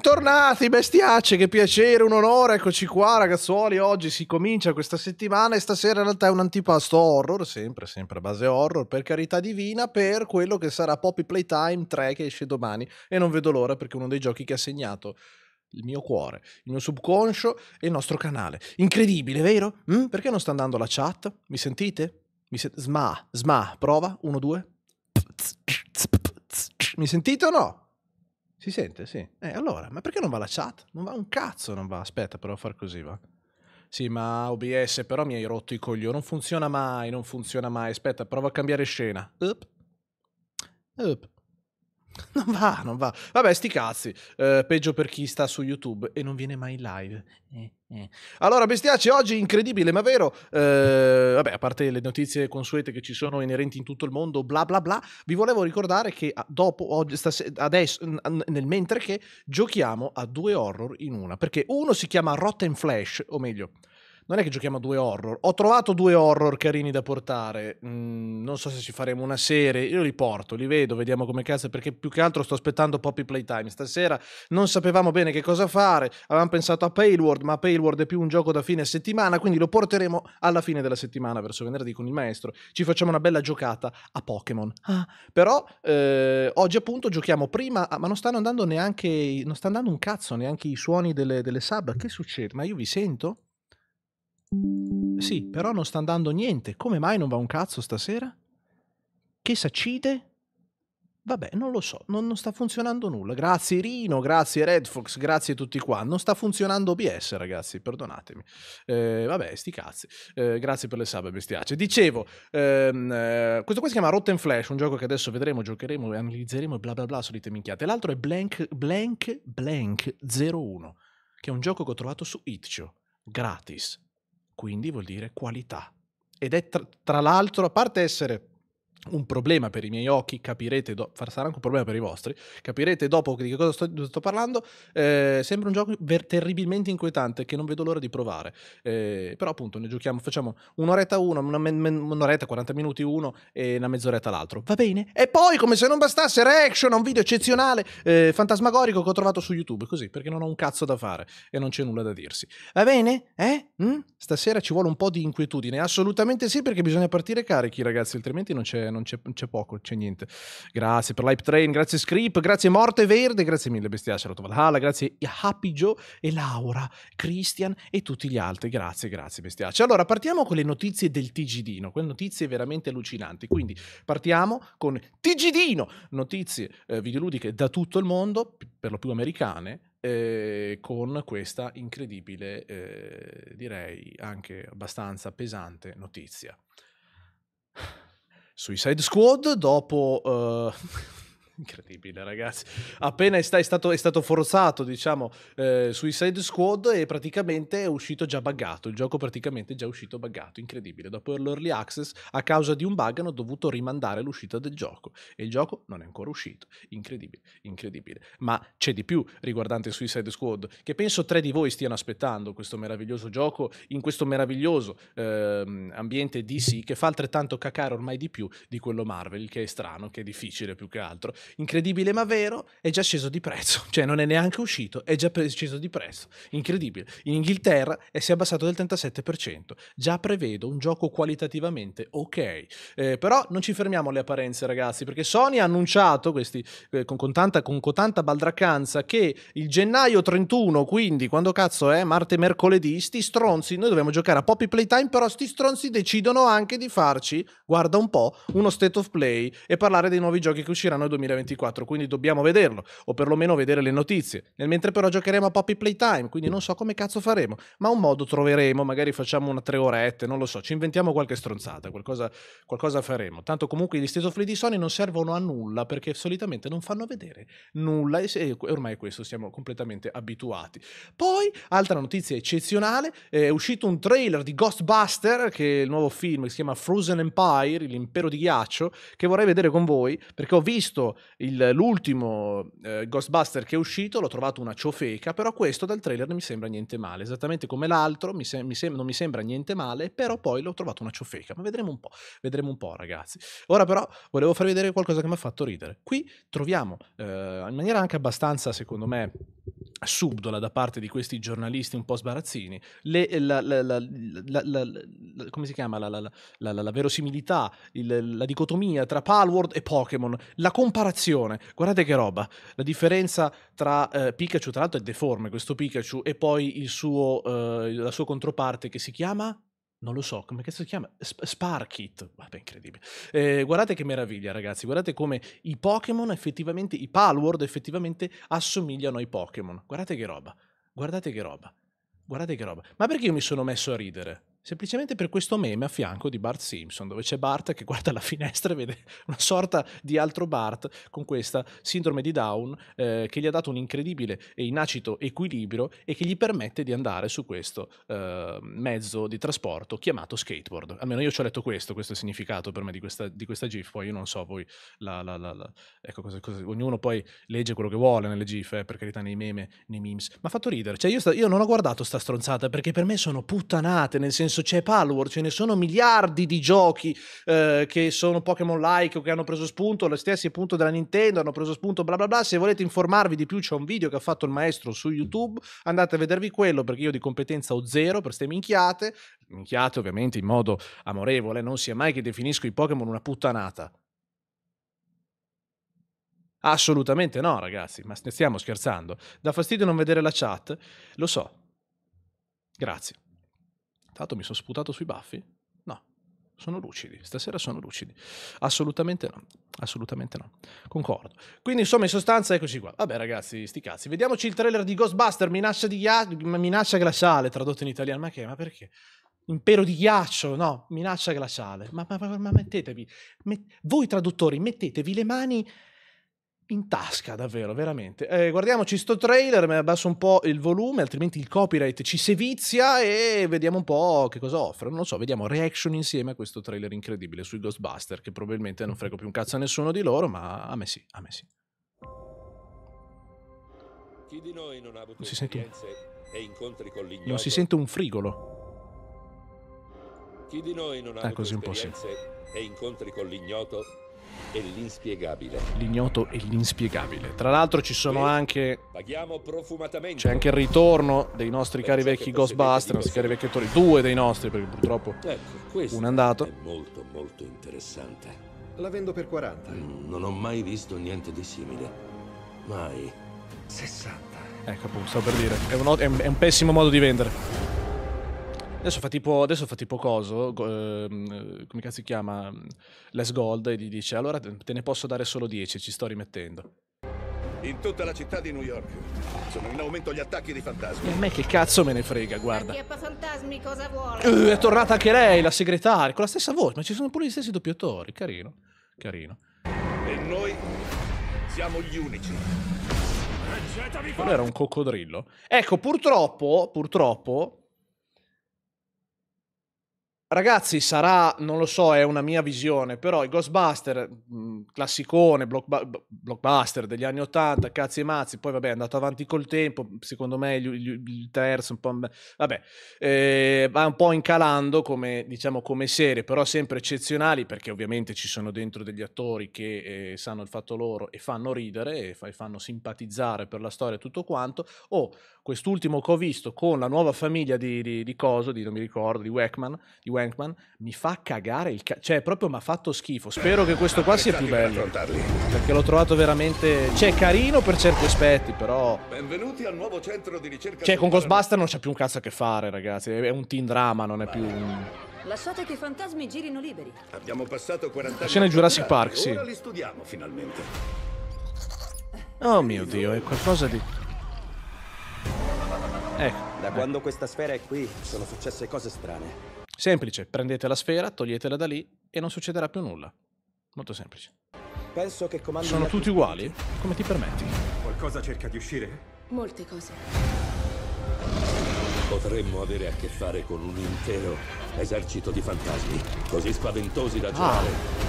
Bentornati bestiacce, che piacere, un onore, eccoci qua ragazzuoli, oggi si comincia questa settimana e stasera in realtà è un antipasto horror, sempre a base horror, per carità divina, per quello che sarà Poppy Playtime 3 che esce domani e non vedo l'ora perché è uno dei giochi che ha segnato il mio cuore, il mio subconscio e il nostro canale. Incredibile, vero? Perché non sta andando la chat? Mi sentite? Sma, prova, 1, 2. Mi sentite o no? Si sente? Sì. Allora, ma perché non va la chat? Non va un cazzo, non va. Aspetta, però a far così, va. Sì, ma OBS però mi hai rotto i coglioni. Non funziona mai. Aspetta, provo a cambiare scena. Up. Non va. Vabbè, sti cazzi. Peggio per chi sta su YouTube e non viene mai in live. Allora, bestiaci, oggi incredibile, ma vero. Vabbè, a parte le notizie consuete che ci sono inerenti in tutto il mondo, bla bla bla, vi volevo ricordare che dopo, oggi, adesso, nel mentre che giochiamo a 2 horror in una. Perché uno si chiama Rotten Flash, o meglio, non è che giochiamo a 2 horror. Ho trovato 2 horror carini da portare. Non so se ci faremo una serie. Io li porto, li vedo, vediamo come cazzo. Perché più che altro sto aspettando Poppy Playtime. Stasera non sapevamo bene che cosa fare. Avevamo pensato a Palworld, ma Palworld è più un gioco da fine settimana. Quindi lo porteremo alla fine della settimana, verso venerdì con il maestro. Ci facciamo una bella giocata a Pokémon. Però oggi appunto giochiamo prima. Ma non stanno andando neanche. Non sta andando un cazzo neanche i suoni delle sub. Che succede? Ma io vi sento? Sì, però non sta andando niente. Come mai non va un cazzo stasera? Che s'accide? Vabbè, non lo so, non sta funzionando nulla. Grazie Rino, grazie Redfox, grazie a tutti qua. Non sta funzionando OBS, ragazzi, perdonatemi. Vabbè, sti cazzi. Grazie per le sub, bestiace. Dicevo, questo qua si chiama Rotten Flash, un gioco che adesso vedremo, giocheremo, analizzeremo e bla bla bla, solite minchiate. L'altro è Blank 01, che è un gioco che ho trovato su Itch.io, gratis. Quindi vuol dire qualità. Ed è tra l'altro, a parte essere un problema per i miei occhi, capirete, sarà anche un problema per i vostri, capirete dopo di che cosa sto parlando, sembra un gioco terribilmente inquietante che non vedo l'ora di provare, però appunto ne giochiamo, facciamo un'oretta uno, un'oretta, 40 minuti uno e una mezz'oretta l'altro, va bene? E poi, come se non bastasse, reaction a un video eccezionale, fantasmagorico che ho trovato su YouTube, così, perché non ho un cazzo da fare e non c'è nulla da dirsi. Va bene? Stasera ci vuole un po' di inquietudine, assolutamente sì, perché bisogna partire carichi, ragazzi, altrimenti non c'è poco, c'è niente. Grazie per l'Hype Train, grazie Scrip, grazie Morte Verde, grazie mille bestiaccia, Valhalla, grazie Happy Joe e Laura, Christian e tutti gli altri, grazie bestiaccia. Allora partiamo con le notizie del TGDino, quelle notizie veramente allucinanti, quindi partiamo con TGDino, notizie videoludiche da tutto il mondo, per lo più americane, con questa incredibile, direi anche abbastanza pesante notizia. Suicide Squad dopo incredibile, ragazzi. Appena è stato forzato, diciamo, Suicide Squad e praticamente è uscito già buggato. Il gioco praticamente è già uscito buggato. Incredibile. Dopo l'early access, a causa di un bug, hanno dovuto rimandare l'uscita del gioco. E il gioco non è ancora uscito. Incredibile. Ma c'è di più riguardante Suicide Squad, che penso 3 di voi stiano aspettando questo meraviglioso gioco, in questo meraviglioso ambiente DC, che fa altrettanto cacare ormai di più di quello Marvel, che è strano, che è difficile più che altro. Incredibile ma vero, è già sceso di prezzo, cioè non è neanche uscito, è già sceso di prezzo, incredibile. In Inghilterra si è abbassato del 37%, già prevedo un gioco qualitativamente ok, però non ci fermiamo alle apparenze, ragazzi, perché Sony ha annunciato con tanta baldraccanza che il gennaio 31, quindi quando cazzo è? Mercoledì, sti stronzi, noi dobbiamo giocare a Poppy Playtime, però sti stronzi decidono anche di farci, guarda un po', uno state of play e parlare dei nuovi giochi che usciranno nel 2024, quindi dobbiamo vederlo, o perlomeno vedere le notizie. Nel mentre però giocheremo a Poppy Playtime, quindi non so come cazzo faremo, ma un modo troveremo, magari facciamo una 3 orette, non lo so, ci inventiamo qualche stronzata, qualcosa faremo. Tanto comunque gli state of play di Sony non servono a nulla, perché solitamente non fanno vedere nulla e ormai questo siamo completamente abituati. Poi, altra notizia eccezionale, è uscito un trailer di Ghostbuster, che è il nuovo film che si chiama Frozen Empire, l'impero di ghiaccio, che vorrei vedere con voi, perché ho visto l'ultimo Ghostbuster che è uscito, l'ho trovato una ciofeca, però questo dal trailer non mi sembra niente male, esattamente come l'altro, non mi sembra niente male, però poi l'ho trovato una ciofeca, ma vedremo un po', ragazzi. Ora però volevo farvi vedere qualcosa che mi ha fatto ridere. Qui troviamo in maniera anche abbastanza, secondo me, subdola da parte di questi giornalisti un po' sbarazzini, come si chiama, la verosimilità, la dicotomia tra Palworld e Pokémon, la comparazione, guardate che roba, la differenza tra Pikachu, tra l'altro è deforme questo Pikachu, e poi la sua controparte che si chiama... Non lo so, come si chiama? Sparkit. Vabbè, incredibile. Guardate che meraviglia, ragazzi. Guardate come i Pokémon effettivamente, i Palworld effettivamente assomigliano ai Pokémon. Guardate che roba. Guardate che roba. Guardate che roba. Ma perché io mi sono messo a ridere? Semplicemente per questo meme a fianco di Bart Simpson, dove c'è Bart che guarda la finestra e vede una sorta di altro Bart con questa sindrome di Down che gli ha dato un incredibile e inacito equilibrio e che gli permette di andare su questo mezzo di trasporto chiamato skateboard. Almeno io ci ho letto questo è il significato per me di questa GIF, poi io non so voi, ecco, ognuno poi legge quello che vuole nelle GIF, per carità, nei meme, nei memes. Ma ha fatto ridere, cioè io non ho guardato sta stronzata perché per me sono puttanate, nel senso c'è Palworld, ce ne sono miliardi di giochi che sono Pokémon-like o che hanno preso spunto, lo stessi appunto della Nintendo, hanno preso spunto bla bla bla. Se volete informarvi di più c'è un video che ha fatto il maestro su YouTube, andate a vedervi quello perché io di competenza ho zero per ste minchiate ovviamente in modo amorevole, non sia mai che definisco i Pokémon una puttanata. Assolutamente no, ragazzi, ma stiamo scherzando. Dà fastidio non vedere la chat? Lo so. Grazie. Tanto mi sono sputato sui baffi? No, sono lucidi, stasera sono lucidi. Assolutamente no, assolutamente no. Concordo. Quindi insomma in sostanza eccoci qua. Vabbè ragazzi, sti cazzi. Vediamoci il trailer di Ghostbuster, minaccia glaciale, tradotto in italiano. Ma perché? Impero di ghiaccio, no, minaccia glaciale. Ma mettetevi, voi traduttori, mettetevi le mani in tasca, davvero, veramente. Guardiamoci sto trailer, mi abbasso un po' il volume, altrimenti il copyright ci sevizia, e vediamo un po' che cosa offre. Non lo so, vediamo reaction insieme a questo trailer incredibile sui Ghostbuster, che probabilmente non frego più un cazzo a nessuno di loro, ma a me sì, a me sì. Chi di noi non ha avuto esperienze e incontri con l'ignoto? Non si sente un frigolo. Chi di noi non ha avuto esperienze e incontri con l'ignoto e l'inspiegabile? L'ignoto e l'inspiegabile. Tra l'altro ci sono anche... Paghiamo profumatamente. C'è anche il ritorno dei nostri cari vecchi Ghostbuster, i nostri cari vecchi attori. 2 dei nostri, perché purtroppo uno è andato. È molto molto interessante. La vendo per 40. Non ho mai visto niente di simile. Mai. 60. Ecco appunto, stavo per dire. È un pessimo modo di vendere. Adesso fa tipo coso, come cazzo si chiama, Les Gold, e gli dice allora te ne posso dare solo 10, ci sto rimettendo. In tutta la città di New York sono in aumento gli attacchi di fantasmi. E a me che cazzo me ne frega, guarda. Fantasmi cosa vuole? È tornata anche lei, la segretaria, con la stessa voce, ma ci sono pure gli stessi doppiatori, carino, carino. E noi siamo gli unici. Quello era un coccodrillo. Ecco, purtroppo... Ragazzi, sarà, non lo so, è una mia visione, però i Ghostbuster, classicone, blockbuster degli anni 80, cazzi e mazzi, poi vabbè è andato avanti col tempo, secondo me il terzo un po', vabbè, va un po' incalando come, diciamo, come serie, però sempre eccezionali, perché ovviamente ci sono dentro degli attori che sanno il fatto loro e fanno ridere e fanno simpatizzare per la storia e tutto quanto. Quest'ultimo che ho visto con la nuova famiglia di coso, non mi ricordo, di Wankman, mi fa cagare cioè proprio mi ha fatto schifo. Spero che questo qua sia più bello, perché l'ho trovato veramente, cioè, carino per certi aspetti, però Benvenuti al nuovo centro di ricerca. Cioè con Ghostbuster non c'è più un cazzo a che fare, ragazzi, è un teen drama, non è più un... Lasciate che i fantasmi girino liberi. Abbiamo passato 40 anni. La scena di Jurassic Park, sì. Ora li studiamo finalmente. Oh mio Dio, è qualcosa di... Da quando questa sfera è qui, sono successe cose strane. Semplice, prendete la sfera, toglietela da lì e non succederà più nulla. Molto semplice. Penso che comandi... Sono tutti uguali? Come ti permetti? Qualcosa cerca di uscire? Molte cose. Potremmo avere a che fare con un intero esercito di fantasmi, così spaventosi da giurare.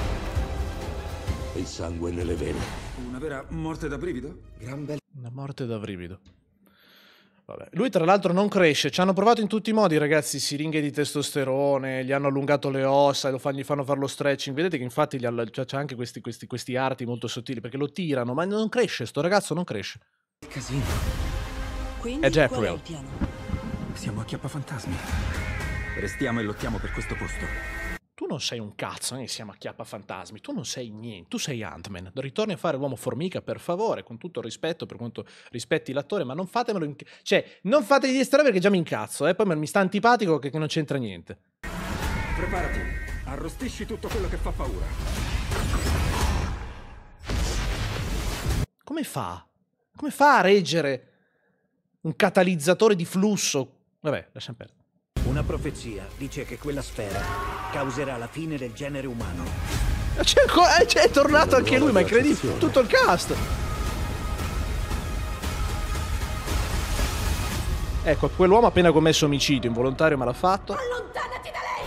Il sangue nelle vene. Una vera morte da brivido? Una morte da brivido. Vabbè. Lui tra l'altro non cresce, ci hanno provato in tutti i modi, ragazzi, siringhe di testosterone, gli hanno allungato le ossa, gli fanno fare lo stretching, vedete che infatti c'ha anche questi arti molto sottili, perché lo tirano, ma non cresce, sto ragazzo non cresce. Casino. Quindi, È Jekyll. qual è il piano? Siamo acchiappafantasmi. Restiamo e lottiamo per questo posto. Tu non sei un cazzo, siamo acchiappafantasmi, tu non sei niente, tu sei Ant-Man. Ritorni a fare l'uomo formica, per favore, con tutto il rispetto, per quanto rispetti l'attore, ma non fatemelo cioè, non fategli distrarre perché già mi incazzo, poi mi sta antipatico che non c'entra niente. Preparati. Arrostisci tutto quello che fa paura. Come fa? Come fa a reggere un catalizzatore di flusso? Vabbè, lasciamo perdere. Una profezia dice che quella sfera causerà la fine del genere umano. È tornato anche lui, ma è incredibile. Tutto il cast. Ecco, quell'uomo ha appena commesso omicidio involontario, ma l'ha fatto. Allontanati da lei!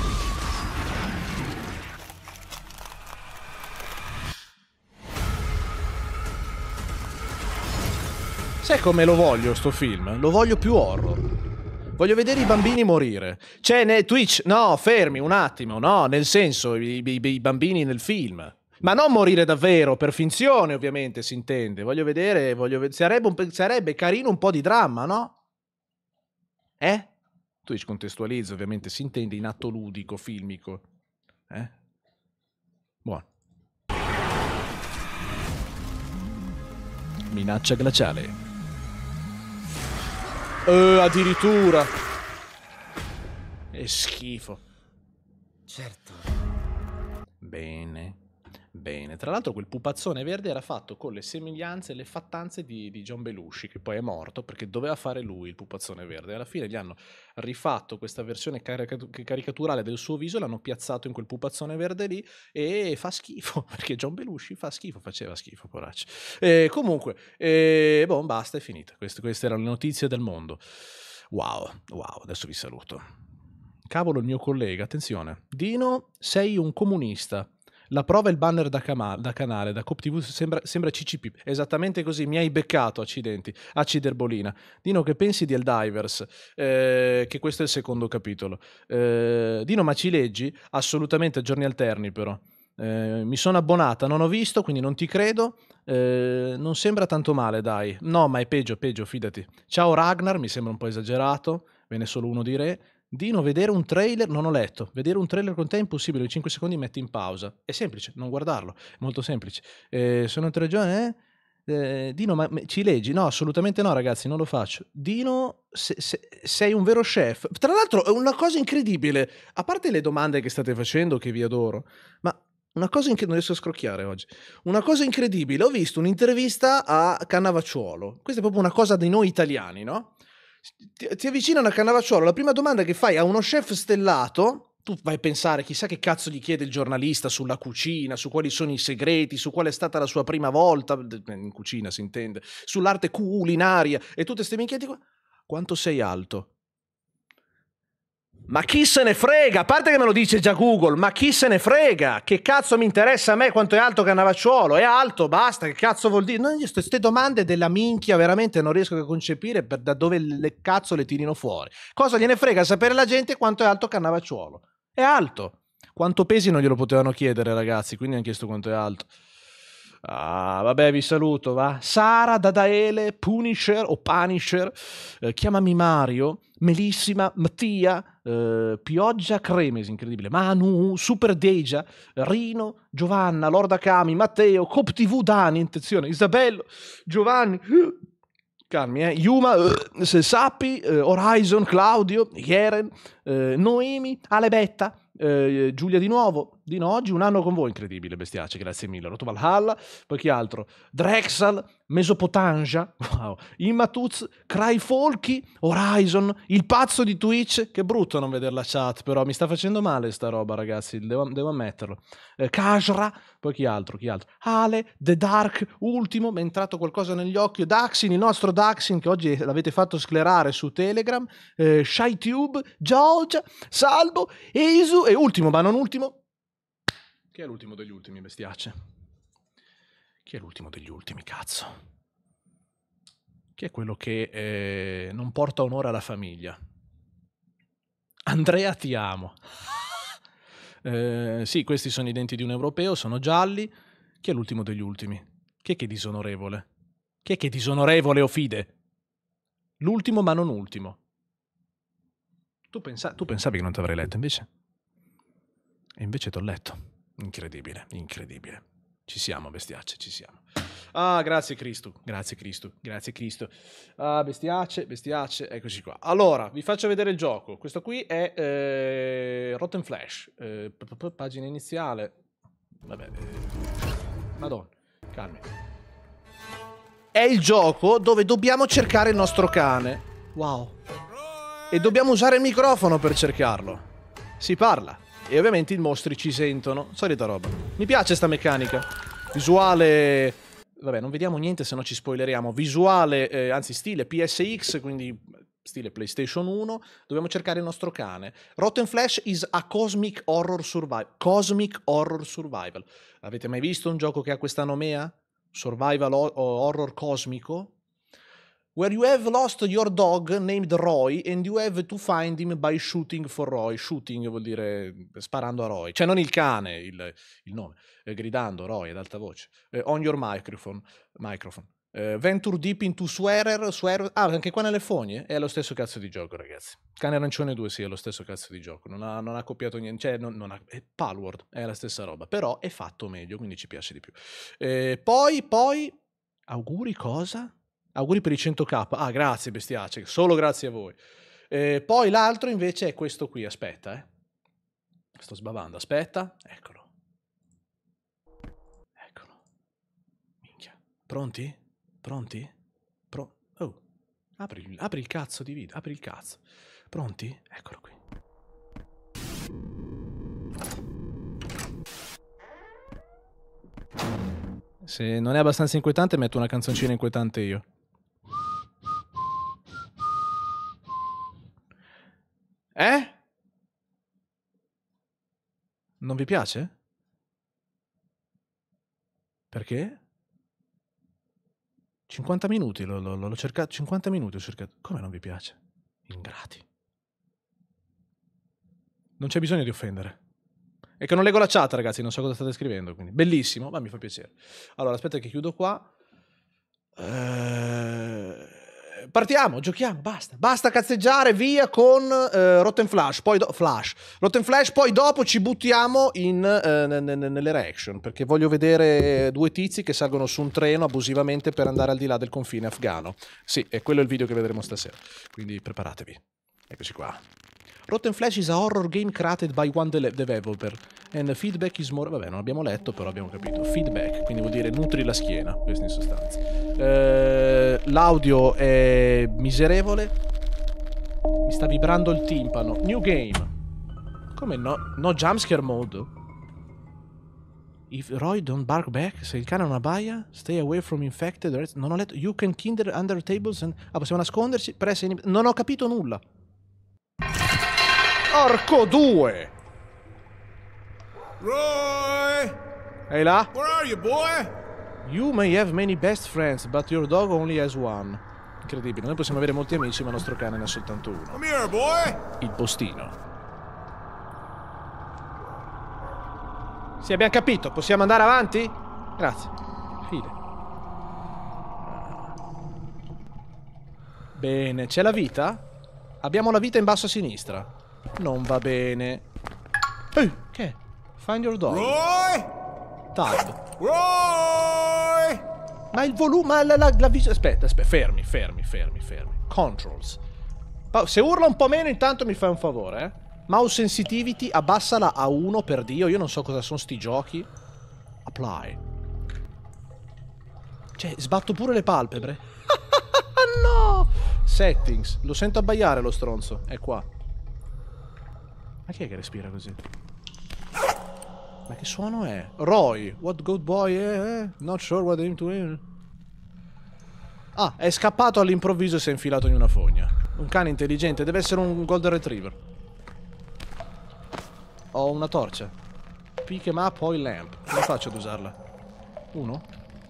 Sai come lo voglio sto film? Lo voglio più horror. Voglio vedere i bambini morire. Cioè, Twitch, no, fermi un attimo, no, nel senso, i bambini nel film. Ma non morire davvero, per finzione ovviamente si intende. Voglio vedere, sarebbe carino un po' di dramma, no? Twitch contestualizza, ovviamente si intende in atto ludico, filmico. Buono. Minaccia glaciale. Addirittura. È schifo. Certo. Bene. Bene. Tra l'altro quel pupazzone verde era fatto con le sembianze e le fattanze di John Belushi, che poi è morto perché doveva fare lui il pupazzone verde. Alla fine gli hanno rifatto questa versione caricaturale del suo viso, l'hanno piazzato in quel pupazzone verde lì e fa schifo, perché John Belushi faceva schifo, poraccio. Comunque, boh, basta, è finita. Queste erano le notizie del mondo. Wow, adesso vi saluto. Cavolo, il mio collega, attenzione. Dino, sei un comunista. La prova è il banner da canale, da Coop TV, sembra CCP. Esattamente così, mi hai beccato, accidenti. Acciderbolina. Dino, che pensi di Helldivers? Che questo è il secondo capitolo. Dino, ma ci leggi? Assolutamente, a giorni alterni però. Mi sono abbonata, non ho visto, quindi non ti credo. Non sembra tanto male, dai. No, ma è peggio, fidati. Ciao Ragnar, mi sembra un po' esagerato. Ve ne è solo uno di re. Dino, vedere un trailer, non ho letto. Vedere un trailer con te è impossibile, 5 secondi metti in pausa. È semplice, non guardarlo, è molto semplice. Sono 3 giorni, Dino, ma ci leggi? No, assolutamente no, ragazzi, non lo faccio. Dino, sei un vero chef. Tra l'altro, è una cosa incredibile. A parte le domande che state facendo, che vi adoro, ma una cosa non riesco a scrocchiare oggi. Una cosa incredibile, ho visto un'intervista a Cannavacciuolo. Questa è proprio una cosa di noi italiani, no? Ti avvicinano a Cannavacciuolo, la prima domanda che fai a uno chef stellato, tu vai a pensare chissà che cazzo gli chiede il giornalista sulla cucina, su quali sono i segreti, su qual è stata la sua prima volta, in cucina si intende, sull'arte culinaria, e tutte ste minchiate qua. Quanto sei alto? Ma chi se ne frega? A parte che me lo dice già Google, ma chi se ne frega? Che cazzo mi interessa a me quanto è alto Cannavacciuolo? È alto, basta, che cazzo vuol dire? No, queste domande della minchia veramente non riesco a concepire da dove le cazzo le tirino fuori. Cosa gliene frega sapere la gente quanto è alto Cannavacciuolo? È alto. Quanto pesi non glielo potevano chiedere, ragazzi, quindi hanno chiesto quanto è alto. Ah, vabbè, vi saluto, va. Sara, Dadaele, Punisher o Punisher, chiamami Mario, Melissima, Mattia, Pioggia Cremesi, incredibile, Manu, Super Deja, Rino, Giovanna, Lord Akami, Matteo, Cop TV Dani, attenzione, Isabello, Giovanni, calmi, Yuma, Sappi, Horizon, Claudio, Yeren, Noemi, Alebetta, Giulia di nuovo, Dino oggi un anno con voi, incredibile, bestiace, grazie mille, Roto Valhalla, poi chi altro? Drexel, Mesopotamia, wow, Immatuz, Cryfolky, Horizon, il pazzo di Twitch, che brutto non vedere la chat, però mi sta facendo male sta roba, ragazzi, devo ammetterlo. Kajra, poi chi altro? Ale, The Dark, ultimo, mi è entrato qualcosa negli occhi, Daxin, il nostro Daxin, che oggi l'avete fatto sclerare su Telegram, ShyTube, Georgia, Salvo, Eisu, e ultimo, ma non ultimo, chi è l'ultimo degli ultimi, bestiace? Chi è l'ultimo degli ultimi, cazzo? Chi è quello che non porta onore alla famiglia? Andrea, ti amo. Sì, questi sono i denti di un europeo, sono gialli. Chi è l'ultimo degli ultimi? Chi è che è disonorevole? Chi è che è disonorevole, o fide? L'ultimo ma non ultimo. Tu pensavi che non ti avrei letto, invece? E invece t'ho letto. Incredibile, incredibile. Ci siamo, bestiacce, ci siamo. Ah, grazie Cristo, grazie Cristo, grazie Cristo. Ah, bestiacce, bestiacce, eccoci qua. Allora, vi faccio vedere il gioco. Questo qui è Rotten Flash. Pagina iniziale. Vabbè. Madonna, calmi. È il gioco dove dobbiamo cercare il nostro cane. Wow. E dobbiamo usare il microfono per cercarlo. Si parla. E ovviamente i mostri ci sentono. Solita roba. Mi piace sta meccanica. Visuale... Vabbè, non vediamo niente se no ci spoileriamo. Visuale, anzi stile PSX, quindi stile PlayStation 1. Dobbiamo cercare il nostro cane. Rotten Flash is a cosmic horror survival. Cosmic horror survival. Avete mai visto un gioco che ha questa nomea? Survival horror cosmico? Where you have lost your dog named Roy and you have to find him by shooting for Roy. Shooting vuol dire sparando a Roy. Cioè non il cane, il nome. Gridando Roy ad alta voce. On your microphone. Venture deep into swearer. Ah, anche qua nelle fogne? È lo stesso cazzo di gioco, ragazzi. Cane Arancione 2 sì, è lo stesso cazzo di gioco. Non ha copiato niente. Cioè, è Palworld, è la stessa roba. Però è fatto meglio, quindi ci piace di più. Poi... Auguri cosa? Auguri per i 100k. Ah, grazie, bestiace. Solo grazie a voi. Poi l'altro invece è questo qui. Aspetta, sto sbavando. Aspetta. Eccolo. Minchia. Pronti? Pronti? Oh. Apri il cazzo di video. Apri il cazzo. Pronti? Eccolo qui. Se non è abbastanza inquietante, metto una canzoncina inquietante io. Non vi piace? Perché? 50 minuti l'ho cercato. 50 minuti ho cercato. Come non vi piace? Ingrati. Non c'è bisogno di offendere. È che non leggo la chat, ragazzi, non so cosa state scrivendo, quindi bellissimo, ma mi fa piacere. Allora, aspetta che chiudo qua. Partiamo, giochiamo, basta cazzeggiare, via con Rotten Flash, poi Rotten Flash, poi dopo ci buttiamo nelle reaction, perché voglio vedere due tizi che salgono su un treno abusivamente per andare al di là del confine afghano. Sì, e quello è il video che vedremo stasera, quindi preparatevi. Eccoci qua. Rotten Flash is a horror game created by one developer and the feedback is more... Vabbè, non abbiamo letto, però abbiamo capito. Feedback, quindi vuol dire nutri la schiena, questo in sostanza. L'audio è miserevole. Mi sta vibrando il timpano. New game. Come no? No jumpscare mode? If Roy don't bark back, se il cane non abbaia, stay away from infected... Non ho letto... You can kinder under tables and... Ah, possiamo nasconderci? Non ho capito nulla. Porco due! Roy! Ehi là? Where are you, boy? You may have many best friends, but your dog only has one. Incredibile, noi possiamo avere molti amici, ma il nostro cane ne ha soltanto uno. Come here, boy! Il postino. Sì, abbiamo capito. Possiamo andare avanti? Grazie. Fine. Bene, c'è la vita? Abbiamo la vita in basso a sinistra. Non va bene. Che? Find your dog. Roy! Tab. Roy! Ma il volume... la visione... Aspetta, fermi. Controls. Se urla un po' meno intanto mi fai un favore, Mouse sensitivity, abbassala a 1 per Dio. Io non so cosa sono sti giochi. Apply. Cioè, sbatto pure le palpebre. No! Settings. Lo sento abbaiare lo stronzo. È qua. Ma chi è che respira così? Ma che suono è? Roy. What good boy? Not sure what aim to aim. Ah, è scappato all'improvviso e si è infilato in una fogna. Un cane intelligente. Deve essere un golden retriever. Ho una torcia. Pick em up oil lamp. Come faccio ad usarla? 1.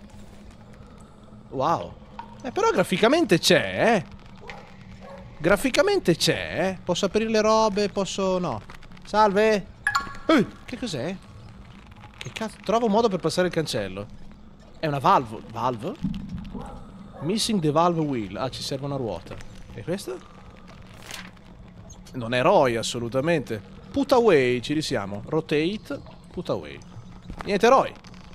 Wow. Però graficamente c'è, Graficamente c'è, Posso aprire le robe, posso... No. Salve. Che cos'è? Che cazzo? Trovo un modo per passare il cancello. È una valve. Valve? Missing the valve wheel. Ah, ci serve una ruota. E questo? Non è Roy, assolutamente. Put away, ci risiamo. Rotate, put away. Niente Roy.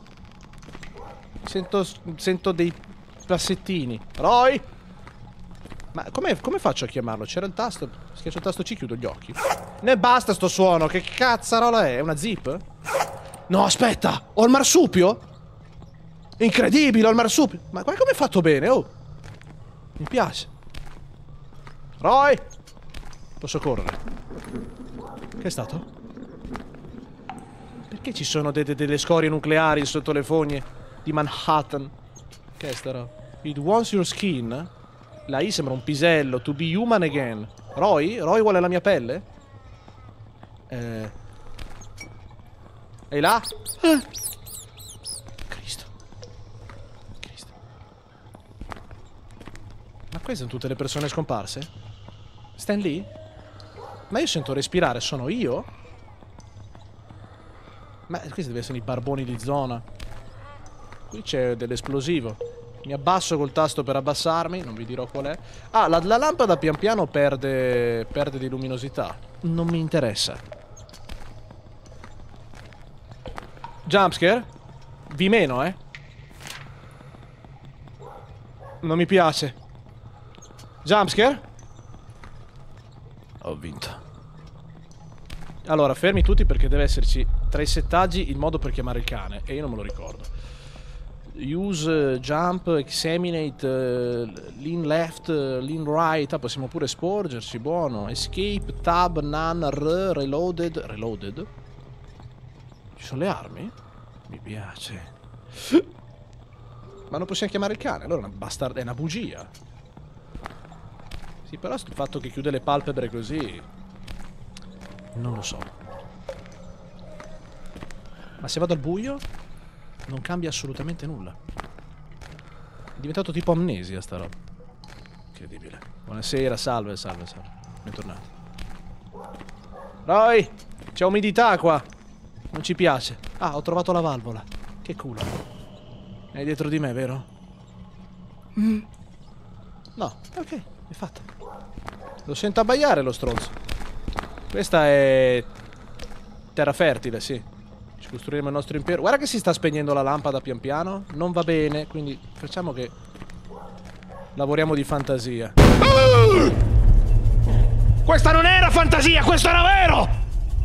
Sento dei passettini. Roy! Ma come faccio a chiamarlo? C'era il tasto. Schiaccio il tasto C, chiudo gli occhi. Ne basta sto suono. Che cazzarola è? È una zip? No, aspetta. Ho il marsupio? Incredibile, ho il marsupio. Ma guarda come è fatto bene, oh. Mi piace. Roy! Posso correre? Che è stato? Perché ci sono delle scorie nucleari sotto le fogne di Manhattan? Che è sta roba? It wants your skin? La I sembra un pisello. To be human again. Roy? Roy vuole la mia pelle? Ehi là? Cristo. Cristo. Ma queste sono tutte le persone scomparse? Stan lì? Ma io sento respirare, sono io? Ma questi devono essere i barboni di zona. Qui c'è dell'esplosivo. Mi abbasso col tasto per abbassarmi, non vi dirò qual è. Ah, la lampada pian piano perde di luminosità. Non mi interessa. Jumpscare? Vi meno, eh? Non mi piace. Jumpscare? Ho vinto. Allora, fermi tutti perché deve esserci tra i settaggi il modo per chiamare il cane. E io non me lo ricordo. Use, jump, examinate, lean left, lean right. Ah, possiamo pure sporgerci, buono. Escape, tab, none, reloaded. Reloaded? Ci sono le armi? Mi piace. Ma non possiamo chiamare il cane? Allora è una bugia. Sì, però il fatto che chiude le palpebre così... non lo so. Ma se vado al buio non cambia assolutamente nulla. È diventato tipo amnesia sta roba. Incredibile. Buonasera, salve. Bentornato. Roy, c'è umidità qua. Non ci piace. Ah, ho trovato la valvola. Che culo. È dietro di me, vero? No, ok, è fatta. Lo sento abbaiare lo stronzo. Questa è terra fertile, sì. Ci costruiremo il nostro impero. Guarda che si sta spegnendo la lampada pian piano. Non va bene, quindi facciamo che lavoriamo di fantasia. Questa non era fantasia, questo era vero!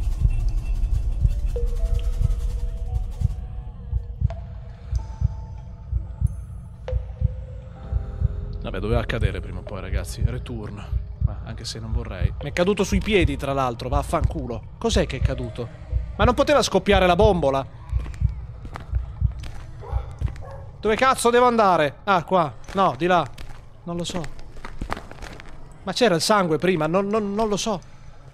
Vabbè, doveva accadere prima o poi, ragazzi. Return. Ma anche se non vorrei. Mi è caduto sui piedi, tra l'altro. Vaffanculo. Cos'è che è caduto? Ma non poteva scoppiare la bombola? Dove cazzo devo andare? Ah, qua. No, di là. Non lo so. Ma c'era il sangue prima. Non lo so.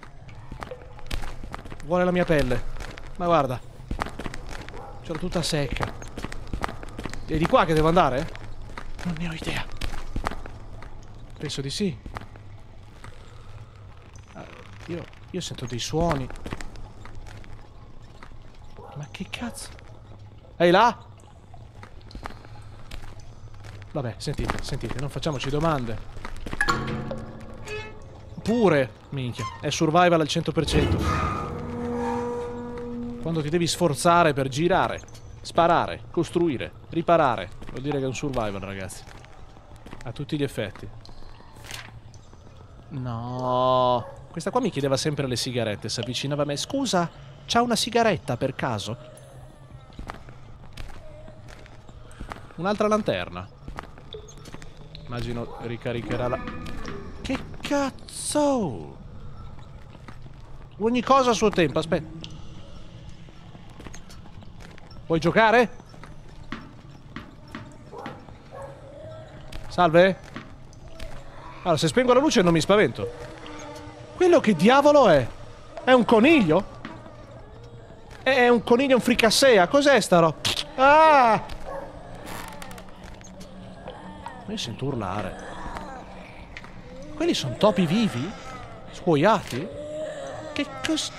Vuole la mia pelle. Ma guarda. C'ero tutta secca. È di qua che devo andare? Non ne ho idea. Penso di sì. Io sento dei suoni. Ma che cazzo? Ehi là? Vabbè, sentite, non facciamoci domande. Pure, minchia, è survival al 100%. Quando ti devi sforzare per girare, sparare, costruire, riparare, vuol dire che è un survival, ragazzi. A tutti gli effetti. No. Questa qua mi chiedeva sempre le sigarette, si avvicinava a me. Scusa, c'ha una sigaretta per caso? Un'altra lanterna. Immagino ricaricherà la... Che cazzo? Ogni cosa a suo tempo, aspetta. Vuoi giocare? Salve? Allora, se spengo la luce non mi spavento. Quello che diavolo è? È un coniglio? È un coniglio, un fricassea? Cos'è sta roba? Ah! Mi sento urlare. Quelli sono topi vivi? Scuoiati? Che cos...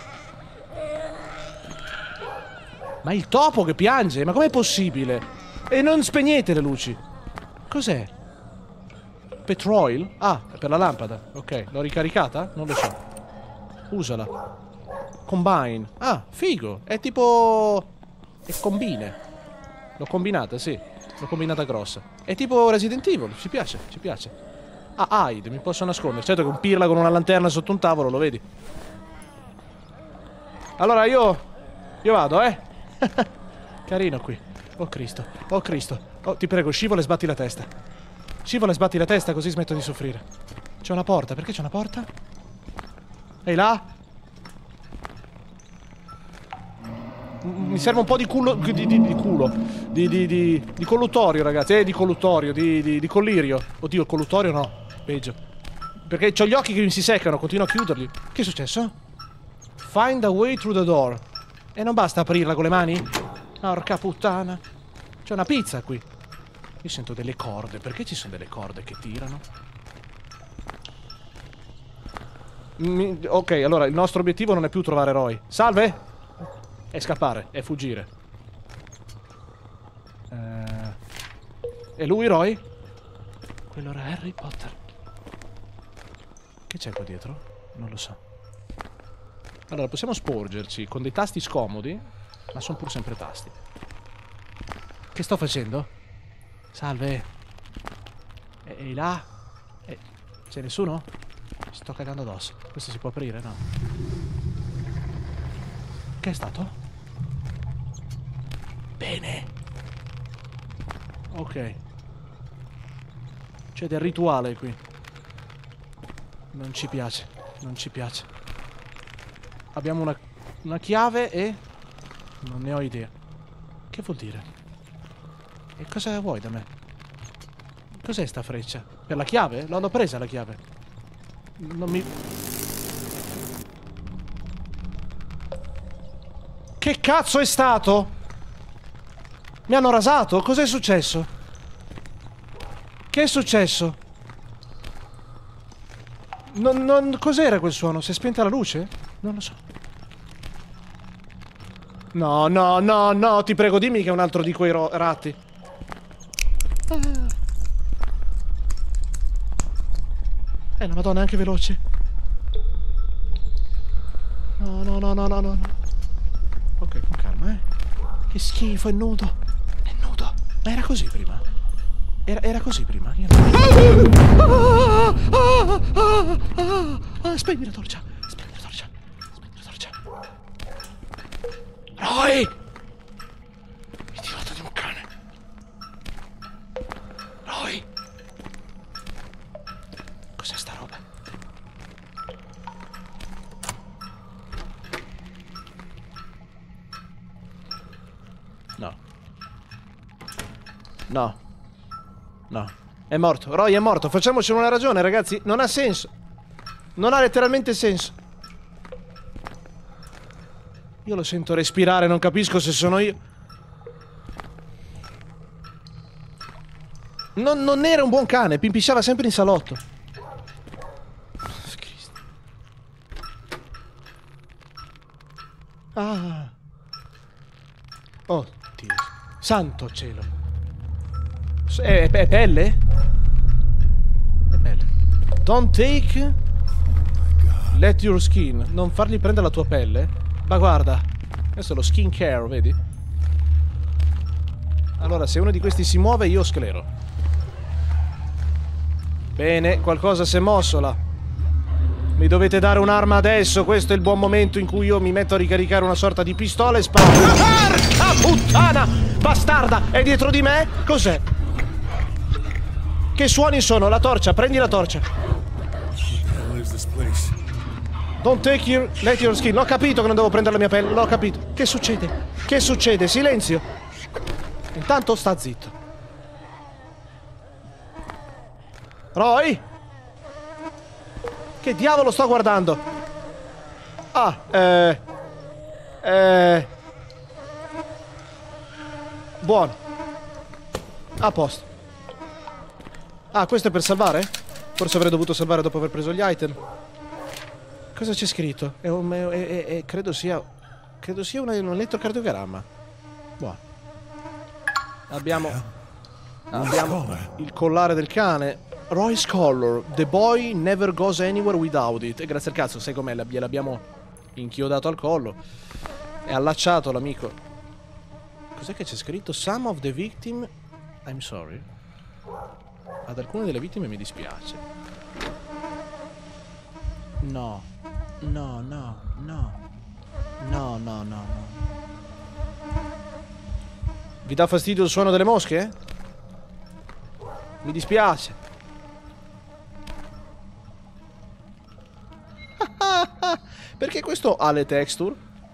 Ma il topo che piange? Ma com'è possibile? E non spegnete le luci. Cos'è? petrol? Ah, è per la lampada. Ok, l'ho ricaricata? Non lo so. Usala. Combine. Ah, figo. È tipo... è combine. L'ho combinata, sì. L'ho combinata grossa. È tipo Resident Evil. Ci piace, ci piace. Ah, hide, mi posso nascondere. Certo che un pirla con una lanterna sotto un tavolo, lo vedi? Allora io vado, Carino qui. Oh Cristo, oh Cristo. Oh, ti prego, scivola e sbatti la testa. Scivola e sbatti la testa così smetto di soffrire. C'è una porta, perché c'è una porta? Ehi là? Mi serve un po' di culo. Di culo. Di colluttorio, ragazzi. Di colluttorio, di collirio. Oddio, il colluttorio no. Peggio. Perché c'ho gli occhi che mi si seccano, continuo a chiuderli. Che è successo? Find a way through the door. E non basta aprirla con le mani? Porca puttana. C'è una pizza qui. Io sento delle corde. Perché ci sono delle corde che tirano? Ok, allora il nostro obiettivo non è più trovare Roy. Salve! È scappare, è fuggire. E lui, Roy? Quello era Harry Potter. Che c'è qua dietro? Non lo so. Allora, possiamo sporgerci con dei tasti scomodi, ma sono pur sempre tasti. Che sto facendo? Salve. E là? C'è nessuno? Sto cagando addosso. Questo si può aprire, no? Che è stato? Bene. Ok. C'è del rituale qui. Non ci piace. Non ci piace. Abbiamo una chiave e... non ne ho idea. Che vuol dire? E cosa vuoi da me? Cos'è sta freccia? Per la chiave? L'ho presa la chiave. Non mi... Che cazzo è stato? Mi hanno rasato? Cos'è successo? Che è successo? Cos'era quel suono? Si è spenta la luce? Non lo so. No, ti prego, dimmi che è un altro di quei ratti. La Madonna è anche veloce. No. Ok, con calma, Che schifo, è nudo. È nudo. Ma era così prima? Era così prima? Io non... Spegni la torcia. Spegni la torcia. Spegni la torcia. Roy! Idiota di un cane. Roy! Cos'è sta roba? No. È morto. Roy è morto. Facciamoci una ragione, ragazzi. Non ha senso. Non ha letteralmente senso. Io lo sento respirare, non capisco se sono io. Non era un buon cane, pimpisciava sempre in salotto. Cristo. Ah. Oh, Dio. Santo cielo. È pelle? È pelle. Don't take... let your skin. Non fargli prendere la tua pelle. Ma guarda. Questo è lo skin care, vedi? Allora, se uno di questi si muove, io sclero. Bene, qualcosa si è mosso là. Mi dovete dare un'arma adesso. Questo è il buon momento in cui io mi metto a ricaricare una sorta di pistola e sparo. Porca puttana! Bastarda! È dietro di me? Cos'è? Che suoni sono? La torcia, prendi la torcia. Don't take your... let your skin. L'ho capito che non devo prendere la mia pelle, l'ho capito. Che succede? Che succede? Silenzio. Intanto sta zitto. Roy? Che diavolo sto guardando? Buono. A posto. Ah, questo è per salvare? Forse avrei dovuto salvare dopo aver preso gli item. Cosa c'è scritto? Credo sia un elettrocardiogramma. Buono. Abbiamo il collare del cane. Roy's Collar, the boy never goes anywhere without it. E grazie al cazzo, sai com'è? Gliel'abbiamo inchiodato al collo. È allacciato l'amico. Cos'è che c'è scritto? Some of the victim... I'm sorry. Ad alcune delle vittime mi dispiace. No. No, no, no. No, no, no, no. Vi dà fastidio il suono delle mosche? Mi dispiace. Perché questo ha le texture?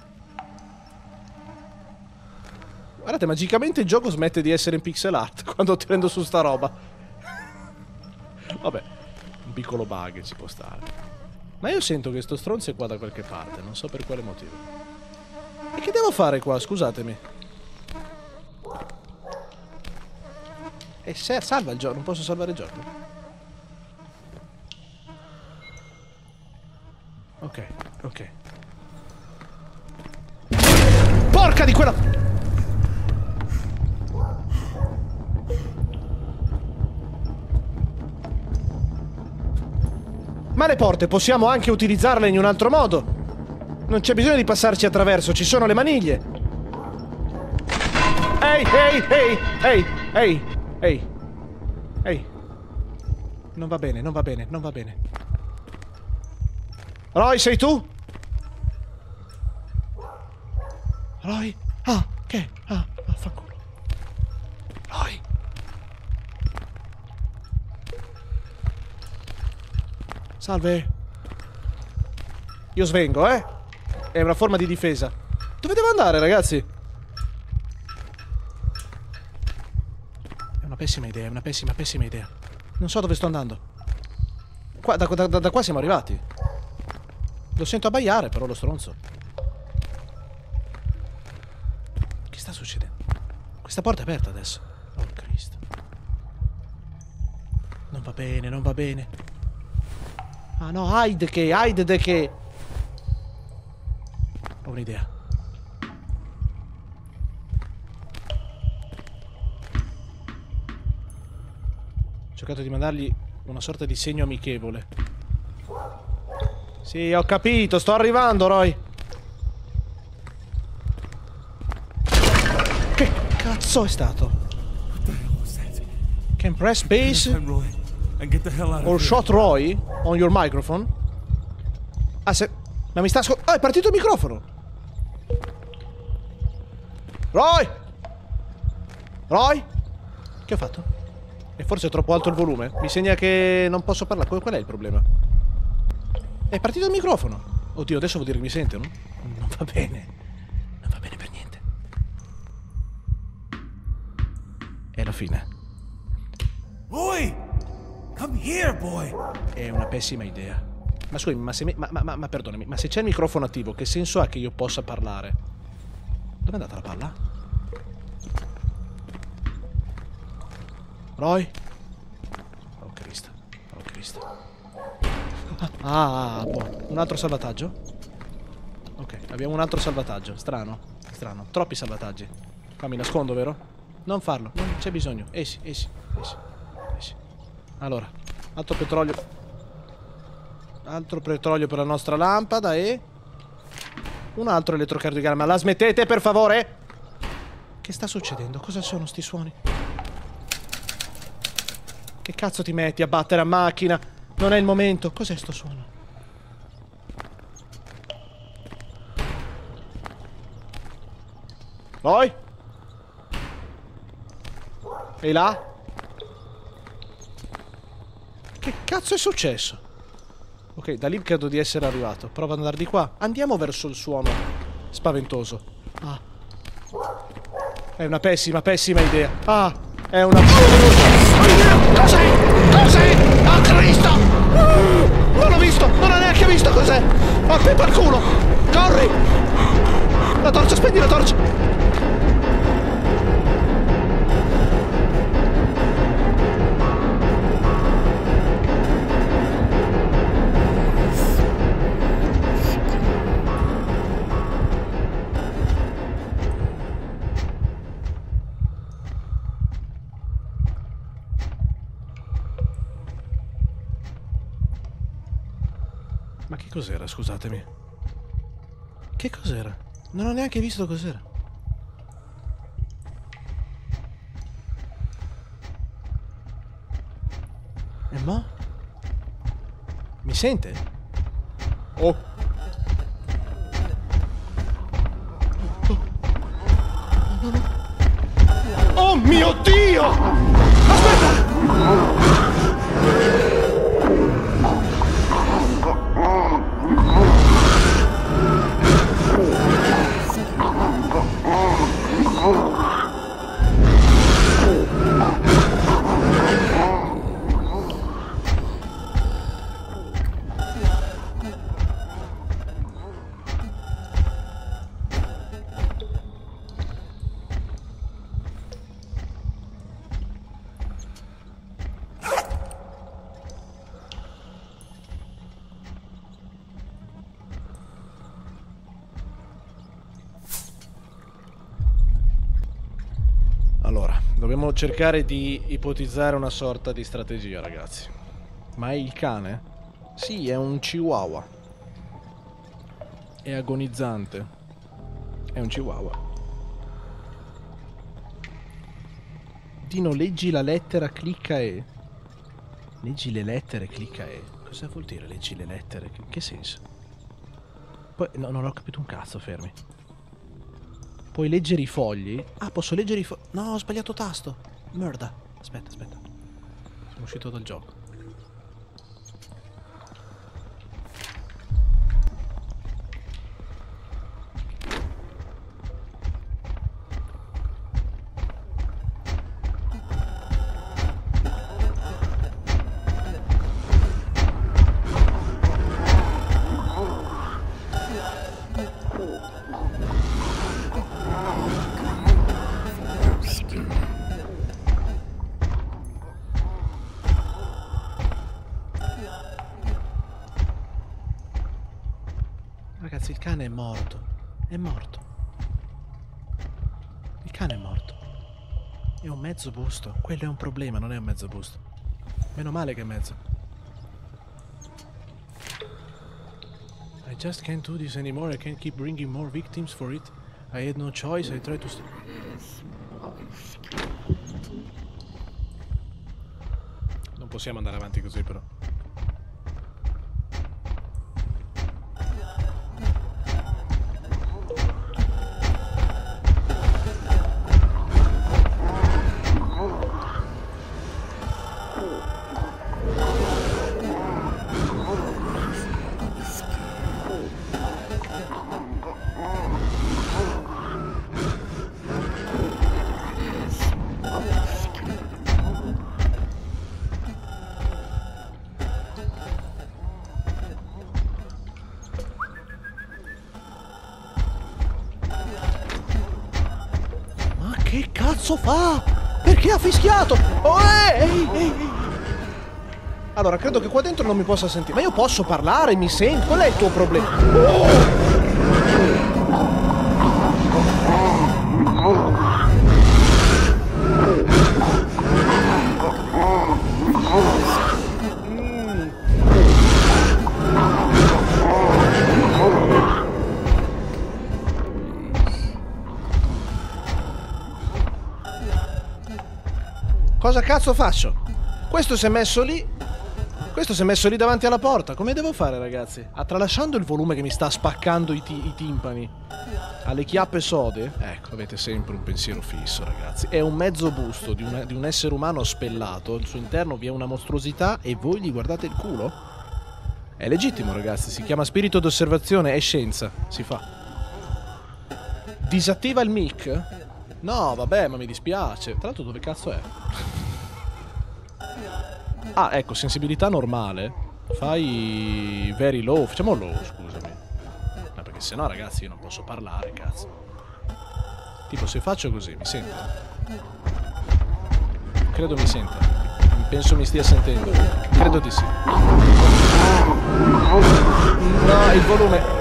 Guardate, magicamente il gioco smette di essere in pixel art quando prendo su sta roba. Vabbè, un piccolo bug ci può stare. Ma io sento che sto stronzo è qua da qualche parte, non so per quale motivo. E che devo fare qua, scusatemi? E se salva il gioco, non posso salvare il gioco. Ok, ok. Porca di quella... Ma le porte possiamo anche utilizzarle in un altro modo. Non c'è bisogno di passarci attraverso, ci sono le maniglie. Ehi, ehi, ehi, ehi, ehi, ehi, ehi. Non va bene, non va bene, non va bene. Roy, sei tu? Roy? Ah, che? Ah, vaffanculo. Roy? Salve. Io svengo, eh? È una forma di difesa. Dove devo andare, ragazzi? È una pessima idea, è una pessima idea. Non so dove sto andando. Qua, da qua siamo arrivati. Lo sento abbaiare, però, lo stronzo. Che sta succedendo? Questa porta è aperta adesso. Oh, Cristo. Non va bene, non va bene. Ah no, hide che... Ho un'idea. Ho cercato di mandargli una sorta di segno amichevole. Sì, ho capito, sto arrivando, Roy. Che cazzo è stato? Can press space or shot Roy on your microphone? Ah, se... Ma mi sta ascoltando... Ah, è partito il microfono! Roy! Roy? Che ho fatto? E forse è troppo alto il volume? Mi segna che non posso parlare. Qual è il problema? È partito il microfono. Oddio, adesso vuol dire che mi sente, no? Non va bene. Non va bene per niente. È la fine. Boy! Come here, boy! È una pessima idea. Ma scusami, ma se ma perdonami, ma se c'è il microfono attivo, che senso ha che io possa parlare? Dove è andata la palla? Roy? Oh Cristo. Oh Cristo. Buono. Un altro salvataggio? Ok, abbiamo un altro salvataggio. Strano, strano. Troppi salvataggi. Qua mi nascondo, vero? Non farlo, non c'è bisogno. Esci. Allora, altro petrolio. Altro petrolio per la nostra lampada e... un altro elettrocardiogramma. La smettete, per favore? Che sta succedendo? Cosa sono sti suoni? Che cazzo ti metti a battere a macchina? Non è il momento. Cos'è sto suono? Poi? E là? Che cazzo è successo? Ok, da lì credo di essere arrivato. Provo ad andare di qua. Andiamo verso il suono spaventoso. Ah. È una pessima idea. Ah, è una... Cos'è? Cos'è? Oh Cristo! Non l'ho visto! Non ho neanche visto cos'è! Oh, pippa al culo! Corri! La torcia, spegni la torcia! Ma che cos'era, scusatemi? Che cos'era? Non ho neanche visto cos'era. E mo? Mi sente? Oh! Oh mio Dio! Aspetta! Allora, dobbiamo cercare di ipotizzare una sorta di strategia, ragazzi. Ma è il cane? Sì, è un chihuahua. È agonizzante. È un chihuahua. Dino, leggi la lettera, clicca E. Leggi le lettere, clicca E. Cosa vuol dire leggi le lettere? In che senso? Poi, no, non ho capito un cazzo, fermi. Puoi leggere i fogli? Ah, posso leggere i fogli? No, ho sbagliato tasto. Merda. Aspetta, aspetta. Sono uscito dal gioco. Ragazzi, il cane è morto. È morto. Il cane è morto. È un mezzo busto. Quello è un problema, non è un mezzo busto. Meno male che è mezzo. I just can't do this anymore. I can't keep bringing more victims for it. I had no choice. I tried to Non possiamo andare avanti così, però. Che cazzo fa? Perché ha fischiato? Oh, ehi. Allora, credo che qua dentro non mi possa sentire. Ma io posso parlare, mi senti? Qual è il tuo problema? Cosa cazzo faccio? Questo si è messo lì. Questo si è messo lì davanti alla porta. Come devo fare, ragazzi? Tralasciando il volume che mi sta spaccando i timpani alle chiappe sode. Ecco, avete sempre un pensiero fisso, ragazzi. È un mezzo busto di un essere umano spellato. Al suo interno vi è una mostruosità e voi gli guardate il culo? È legittimo, ragazzi. Si chiama spirito d'osservazione. È scienza. Si fa. Disattiva il mic? No, vabbè, ma mi dispiace. Tra l'altro, dove cazzo è? Ah, ecco, sensibilità normale. Fai very low. Facciamo low, scusami. No, perché sennò, ragazzi, io non posso parlare, cazzo. Tipo, se faccio così, mi sente? Credo mi senta. Penso mi stia sentendo. Credo di sì. No, il volume...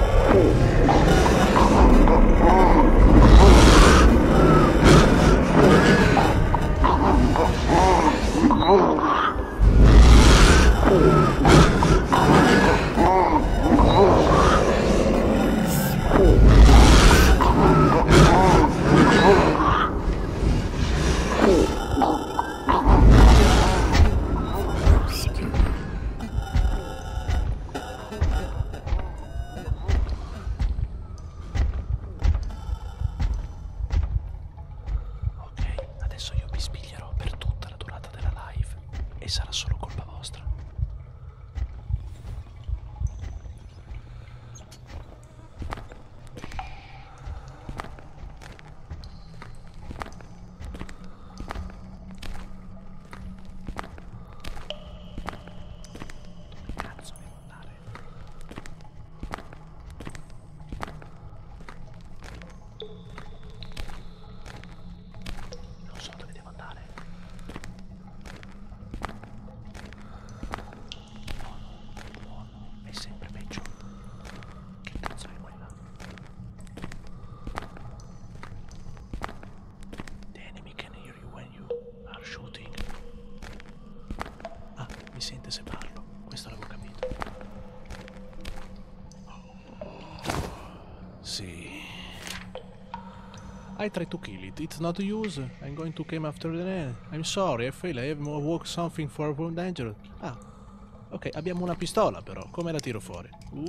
I tried to kill it. It's not use. I'm going to come after the end. I'm sorry, I fail. I have more work something for dangerous. Ah. Ok, abbiamo una pistola però. Come la tiro fuori?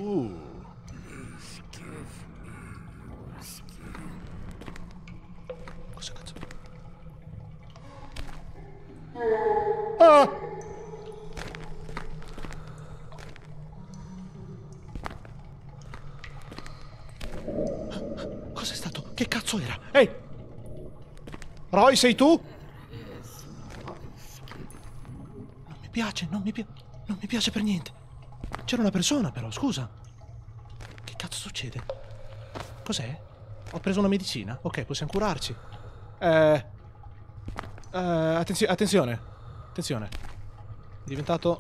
Cosa cazzo? Ah! Cos'è stato? Che cazzo era? Ehi! Roy, sei tu? Non mi piace, non mi piace per niente. C'era una persona però, scusa. Che cazzo succede? Cos'è? Ho preso una medicina? Ok, possiamo curarci. Attenzione. Attenzione. È diventato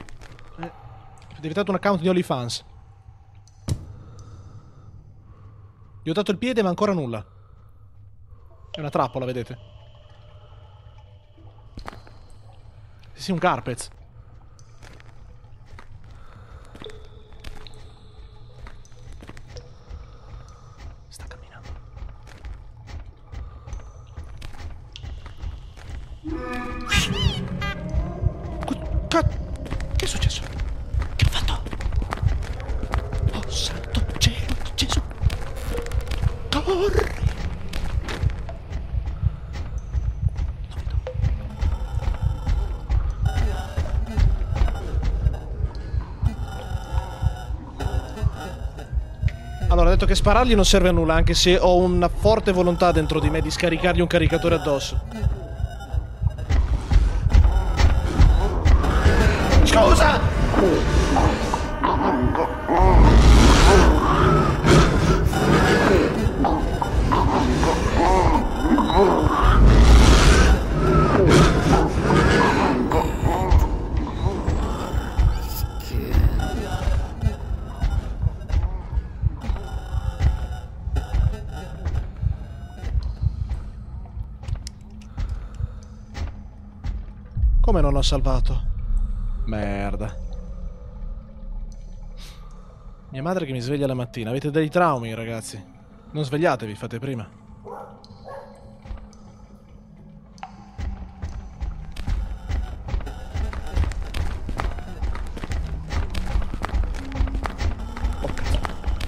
un account di OnlyFans. Gli ho dato il piede ma ancora nulla. È una trappola, vedete? Sì, un Carpez. Sta camminando. Che è successo? Che ha fatto? Oh santo cielo di Gesù! Corri! Allora, ho detto che sparargli non serve a nulla, anche se ho una forte volontà dentro di me di scaricargli un caricatore addosso. Scusa! Come non ho salvato? Merda. Mia madre che mi sveglia la mattina. Avete dei traumi, ragazzi. Non svegliatevi, fate prima. Oh cazzo.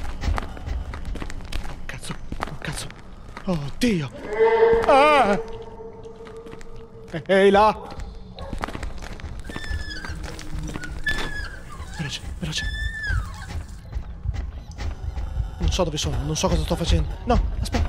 Oh cazzo. Oh cazzo. Oh Dio. Ah! Ehi là! Veloce, veloce. Non so dove sono, non so cosa sto facendo. No, aspetta.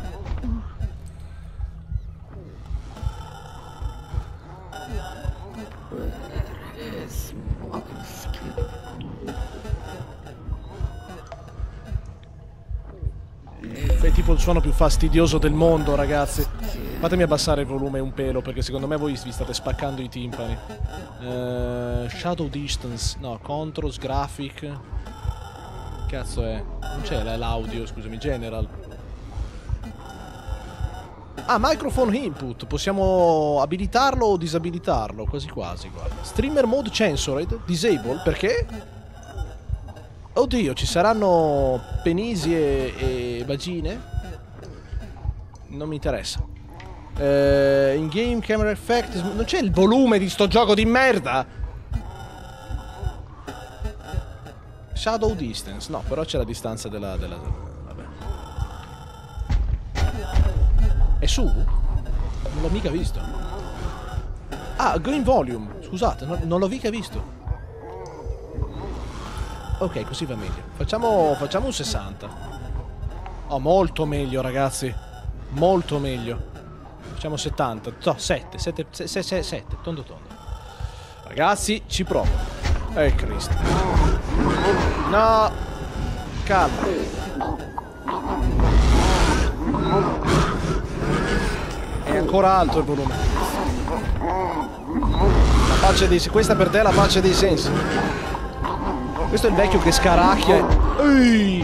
È tipo il suono più fastidioso del mondo, ragazzi. Fatemi abbassare il volume un pelo, perché secondo me voi vi state spaccando i timpani. Shadow distance. No, controls, graphic. Cazzo è? Non c'è l'audio, scusami, general. Ah, microphone input. Possiamo abilitarlo o disabilitarlo? Quasi quasi, guarda. Streamer mode censored. Disable, perché? Oddio, ci saranno penisi e vagine? Non mi interessa. In-game camera effect. Non c'è il volume di sto gioco di merda. Shadow distance. No, però c'è la distanza della... Vabbè. È su? Non l'ho mica visto. Ah, green volume. Scusate, non l'ho mica visto. Ok, così va meglio. Facciamo un 60. Oh, molto meglio, ragazzi. Molto meglio. Facciamo 70. No, 7. Tondo tondo. Ragazzi, ci provo. Cristo. No. Calma. È ancora alto il volume. La pace dei... Questa per te è la pace dei sensi. Questo è il vecchio che scaracchia. Ehi!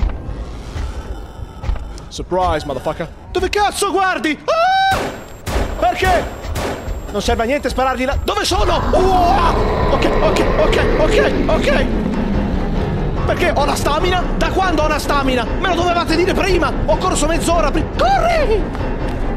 Surprise, motherfucker. Dove cazzo guardi? Ah! Perché? Non serve a niente sparargli là. Dove sono? Ok. Perché ho la stamina? Da quando ho la stamina? Me lo dovevate dire prima. Ho corso mezz'ora prima. Corri!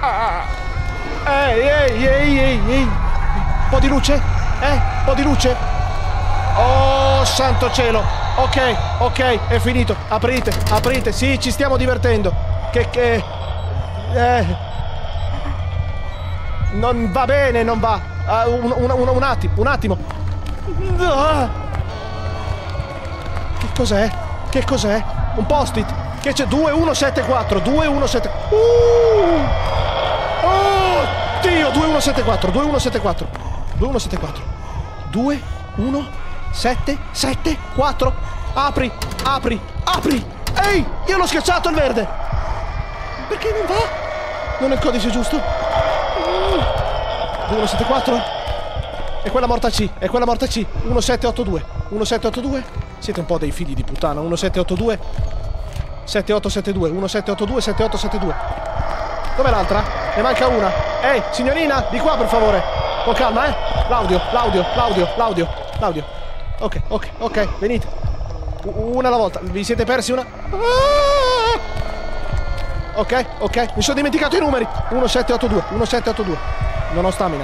Ehi. Po' di luce? Po' di luce? Oh, santo cielo. Ok, è finito. Aprite. Sì, ci stiamo divertendo. Non va bene, non va. Un attimo. Che cos'è? Un post-it. Che c'è? 2174. Oh, Dio, 2174. 2174. Apri. Ehi, io l'ho schiacciato il verde. Perché non va? Non è il codice giusto. 2174. È quella morta C. 1782. Siete un po' dei figli di puttana. 1782. 7872. Dov'è l'altra? Ne manca una. Ehi, signorina, di qua per favore. Con calma, L'audio. Ok, venite. Una alla volta. Vi siete persi una? Ok, mi sono dimenticato i numeri. 1782. Non ho stamina.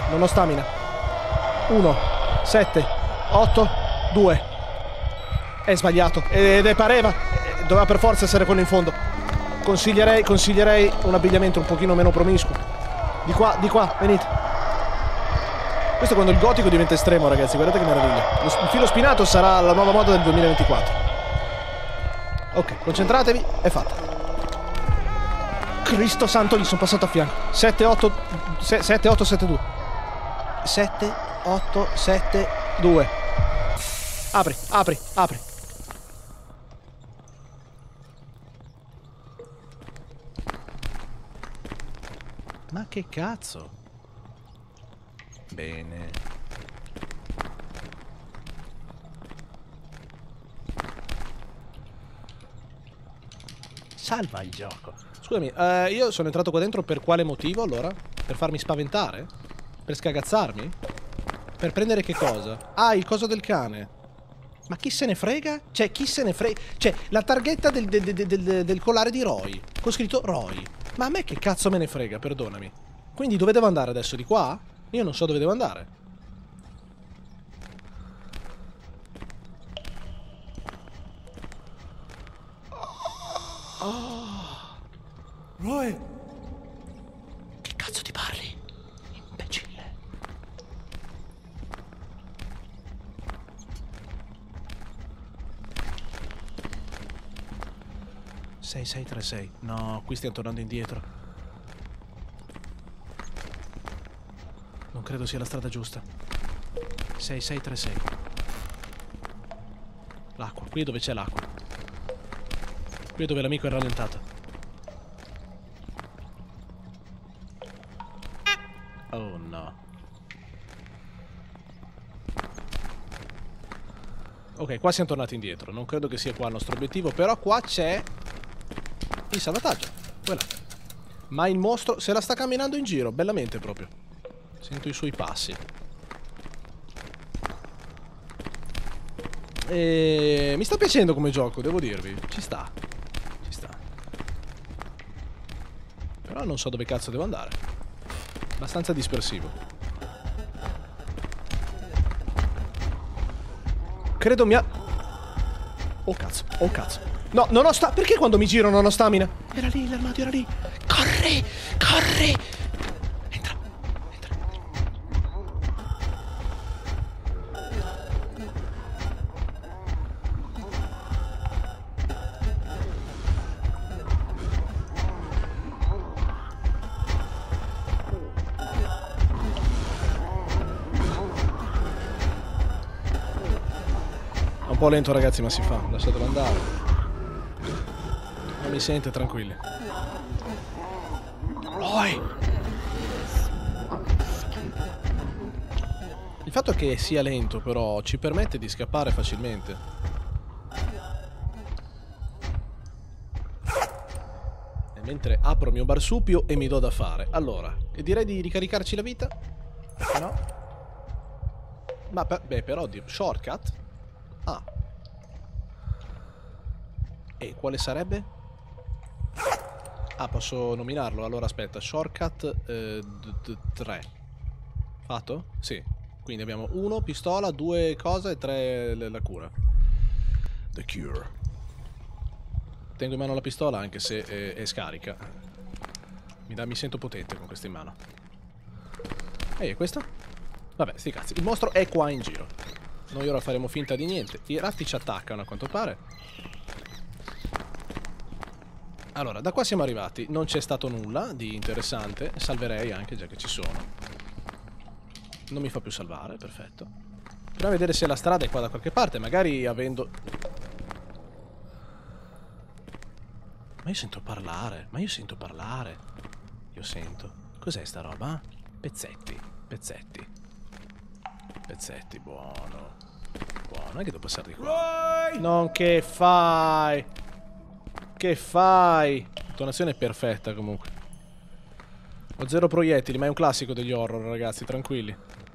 1782. È sbagliato. Ed pareva. Doveva per forza essere quello in fondo. Consiglierei un abbigliamento un pochino meno promiscuo. Di qua, venite. Questo è quando il gotico diventa estremo, ragazzi. Guardate che meraviglia. Il filo spinato sarà la nuova moda del 2024. Ok, concentratevi. È fatta. Cristo santo, gli sono passato a fianco. 7872. 7872. Apri. Ma che cazzo? Bene. Salva il gioco. Scusami, io sono entrato qua dentro per quale motivo allora? Per farmi spaventare? Per scagazzarmi? Per prendere che cosa? Ah, il coso del cane. Ma chi se ne frega? Cioè, chi se ne frega? Cioè, la targhetta del collare di Roy. Con scritto Roy. Ma a me che cazzo me ne frega, perdonami. Quindi dove devo andare adesso? Di qua? Io non so dove devo andare. Roy! Che cazzo ti parli? Imbecille. Sei 636. No, qui stiamo tornando indietro. Non credo sia la strada giusta. 6636. L'acqua, qui è dove c'è l'acqua. Qui è dove l'amico è rallentato. Oh no. Ok, qua siamo tornati indietro. Non credo che sia qua il nostro obiettivo. Però qua c'è il salvataggio. Quella. Ma il mostro se la sta camminando in giro. Bellamente proprio. Sento i suoi passi. E mi sta piacendo come gioco, devo dirvi. Ci sta. Però non so dove cazzo devo andare. Abbastanza dispersivo. Credo mi ha... Oh cazzo. No, non ho stamina. Perché quando mi giro non ho stamina? Era lì, l'armadio era lì. Corri. Entra. È un po' lento, ragazzi, ma si fa. Lasciatelo andare. Non mi sente, tranquilli. Roy! Il fatto che sia lento, però, ci permette di scappare facilmente. E mentre apro il mio marsupio e mi do da fare. Allora, direi di ricaricarci la vita. Perché no? Ma beh, però, shortcut? Ah. E quale sarebbe? Ah, posso nominarlo? Allora aspetta, shortcut 3. Fatto? Sì. Quindi abbiamo 1 pistola, 2 cosa e 3 la cura. The cure. Tengo in mano la pistola anche se è scarica. Mi sento potente con questa in mano. Ehi, è questo? Vabbè, sti cazzi. Il mostro è qua in giro. Noi ora faremo finta di niente. I ratti ci attaccano a quanto pare. Allora, da qua siamo arrivati. Non c'è stato nulla di interessante. Salverei anche, già che ci sono. Non mi fa più salvare, perfetto. Proviamo a vedere se la strada è qua da qualche parte. Magari avendo... Ma io sento parlare. Io sento. Cos'è sta roba? Pezzetti. Pezzetti, buono. Non è che devo passare di qua. Non che fai? Che fai? Intonazione perfetta comunque. Ho 0 proiettili, ma è un classico degli horror, ragazzi, tranquilli.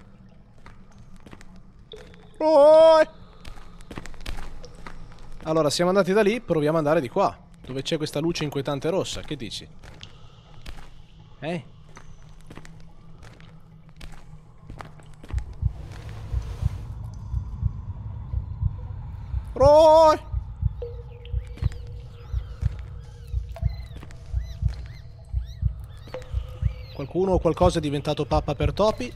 Allora, siamo andati da lì, proviamo ad andare di qua, dove c'è questa luce inquietante rossa. Che dici? Qualcuno o qualcosa è diventato pappa per topi.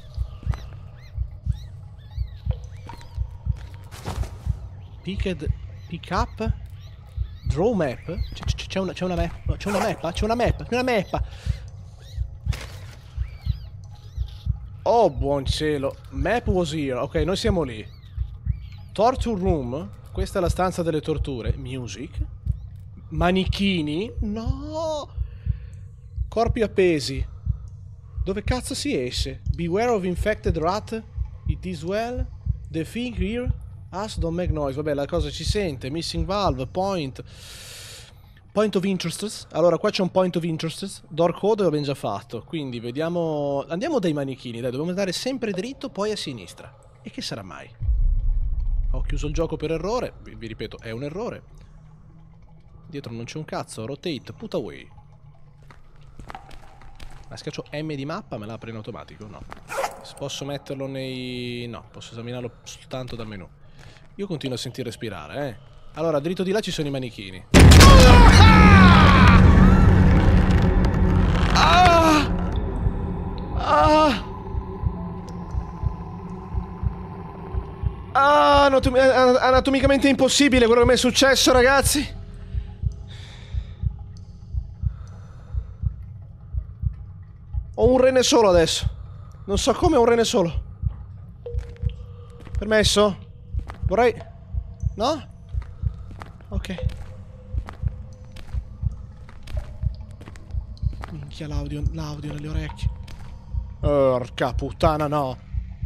Pick up. Draw map. C'è una mappa. Oh, buon cielo. Map was here. Ok, noi siamo lì. Torture room. Questa è la stanza delle torture. Music. Manichini. No. Corpi appesi. Dove cazzo si esce? Beware of infected rat. It is well. The thing here. Us don't make noise. Vabbè, la cosa ci sente. Missing valve. Point of interest. Allora, qua c'è un point of interest. Door code l'abbiamo già fatto. Quindi vediamo. Andiamo dai manichini. Dai, dobbiamo andare sempre dritto, poi a sinistra. E che sarà mai? Ho chiuso il gioco per errore. Vi ripeto, è un errore. Dietro non c'è un cazzo. Rotate. Put away. Ma schiaccio M di mappa, me la apre in automatico? No. Posso metterlo nei... No, posso esaminarlo soltanto dal menu. Io continuo a sentire respirare, Allora, dritto di là ci sono i manichini. Anatomicamente impossibile quello che mi è successo, ragazzi. Ho un rene solo adesso. Non so come ho un rene solo. Permesso? Vorrei... No? Ok. Minchia, l'audio nelle orecchie. Porca puttana, no.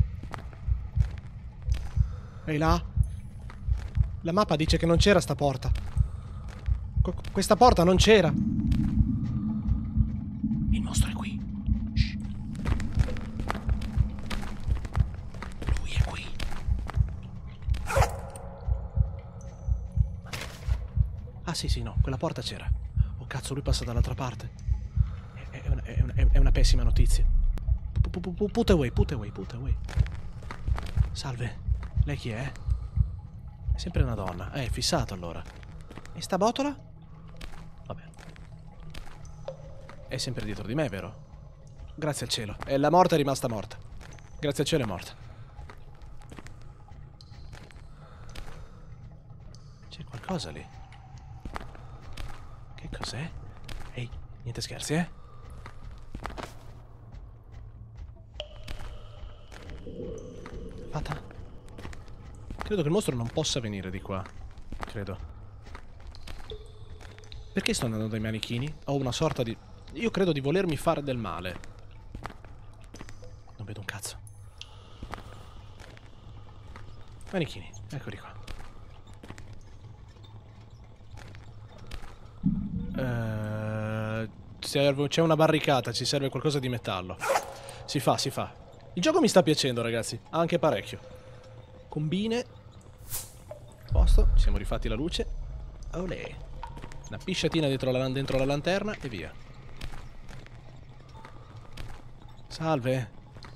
Ehi là? La mappa dice che non c'era sta porta. Questa porta non c'era. Il mostro è qui. Shh. Lui è qui. Ah sì, no, quella porta c'era. Oh cazzo, lui passa dall'altra parte. È una pessima notizia. Put away. Salve. Lei chi è? È sempre una donna. È fissato allora. E sta botola? Vabbè. È sempre dietro di me, vero? Grazie al cielo. E la morta è rimasta morta. Grazie al cielo è morta. C'è qualcosa lì. Che cos'è? Ehi, niente scherzi, Fatta. Credo che il mostro non possa venire di qua. Credo. Perché sto andando dai manichini? Ho una sorta di... Io credo di volermi fare del male. Non vedo un cazzo. Manichini, eccoli qua. C'è una barricata, ci serve qualcosa di metallo. Si fa. Il gioco mi sta piacendo, ragazzi. Anche parecchio. Combine. Posto, ci siamo rifatti la luce. Olè. Una pisciatina dentro la lanterna e via. Salve.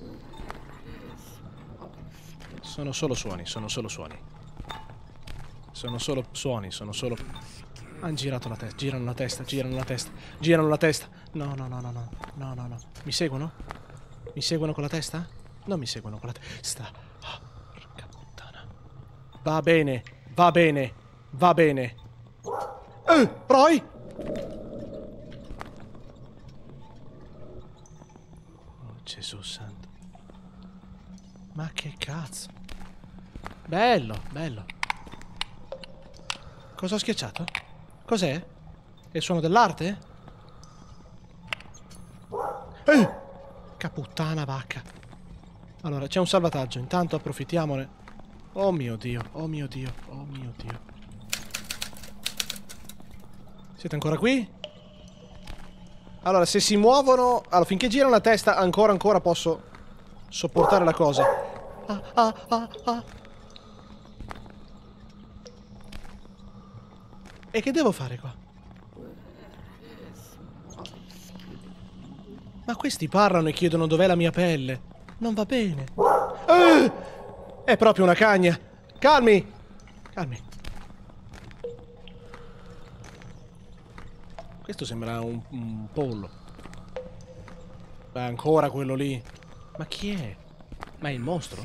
Sono solo suoni, sono solo suoni. Sono solo suoni, sono solo... hanno girato la testa, girano la testa, girano la testa, girano la testa. No, no, no, no, no, no, no, no. Mi seguono? Mi seguono con la testa? Non mi seguono con la testa. Oh, porca puttana. Va bene, va bene, va bene. Roy! Oh, Gesù santo. Ma che cazzo? Bello, bello. Cosa ho schiacciato? Cos'è? È il suono dell'arte? Caputtana vacca. Allora, c'è un salvataggio. Intanto approfittiamone. Oh mio Dio, oh mio Dio, oh mio Dio. Siete ancora qui? Allora, se si muovono... allora, finché girano la testa, ancora posso sopportare la cosa. E che devo fare qua? Ma questi parlano e chiedono dov'è la mia pelle. Non va bene. È proprio una cagna. Calmi. Calmi. Questo sembra un pollo. Ma ancora quello lì. Ma chi è? Ma è il mostro?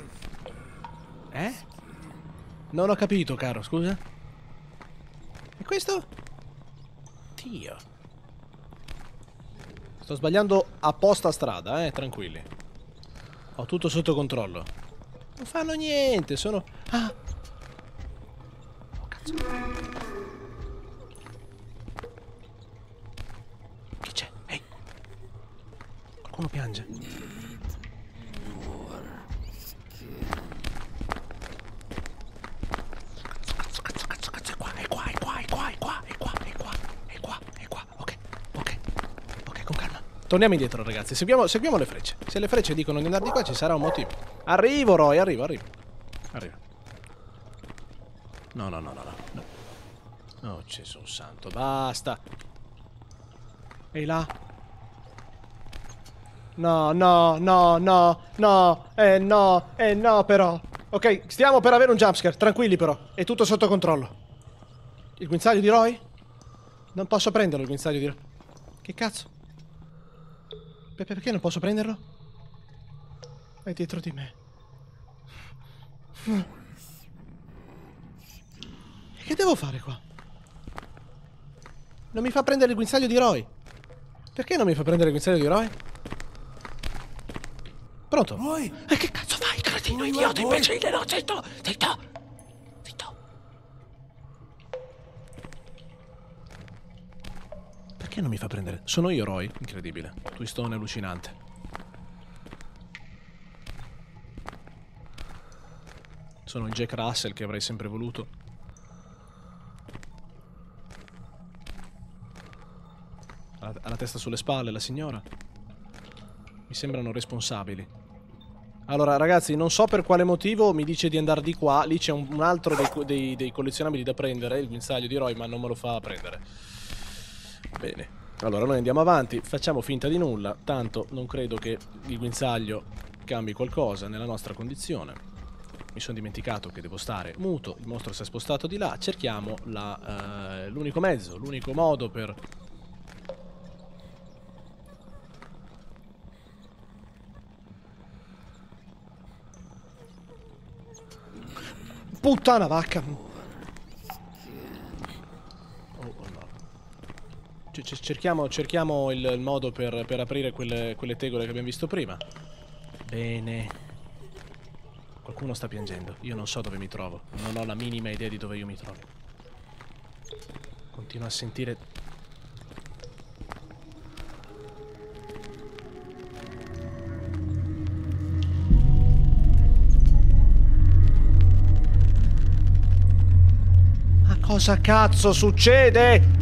Non ho capito, caro, scusa. E questo? Dio. Sto sbagliando apposta strada, tranquilli. Ho tutto sotto controllo. Non fanno niente, sono... ah! Oh, cazzo. Chi c'è? Ehi! Qualcuno piange. Torniamo indietro, ragazzi. Seguiamo le frecce. Se le frecce dicono di andare di qua, ci sarà un motivo. Arrivo, Roy, arrivo. No. Oh, Gesù santo, basta. Ehi là. No, però. Ok, stiamo per avere un jumpscare. Tranquilli, però. È tutto sotto controllo. Il guinzaglio di Roy? Non posso prenderlo, il guinzaglio di Roy. Che cazzo? Perché non posso prenderlo? È dietro di me. E che devo fare qua? Non mi fa prendere il guinzaglio di Roy. Perché non mi fa prendere il guinzaglio di Roy? Pronto? Roy! E che cazzo fai, cretino, idiota, imbecille? No, zitto! Perché non mi fa prendere? Sono io, Roy? Incredibile. Twistone allucinante. Sono il Jack Russell che avrei sempre voluto. Ha la testa sulle spalle, la signora. Mi sembrano responsabili. Allora, ragazzi, non so per quale motivo mi dice di andare di qua. Lì c'è un altro dei collezionabili da prendere, il guinzaglio di Roy, ma non me lo fa prendere. Bene, allora noi andiamo avanti, facciamo finta di nulla, tanto non credo che il guinzaglio cambi qualcosa nella nostra condizione. Mi sono dimenticato che devo stare muto, il mostro si è spostato di là, cerchiamo l'unico mezzo, l'unico modo per... Puttana vacca! Cerchiamo il modo per aprire quelle tegole che abbiamo visto prima. Bene. Qualcuno sta piangendo. Io non so dove mi trovo. Non ho la minima idea di dove io mi trovo. Continuo a sentire... Ma cosa cazzo succede?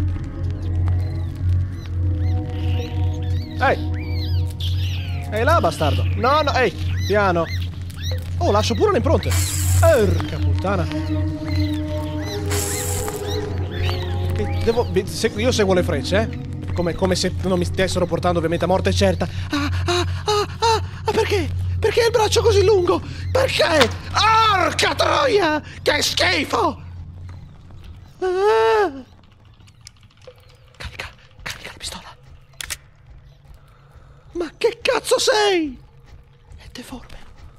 Ehi là, bastardo. No, piano. Oh, lascio pure le impronte. Porca puttana. Io seguo le frecce, come se non mi stessero portando ovviamente a morte certa. Perché il braccio così lungo? Perché? Porca troia! Che schifo! Ah. Carica la pistola. Ma che cazzo sei? È deforme.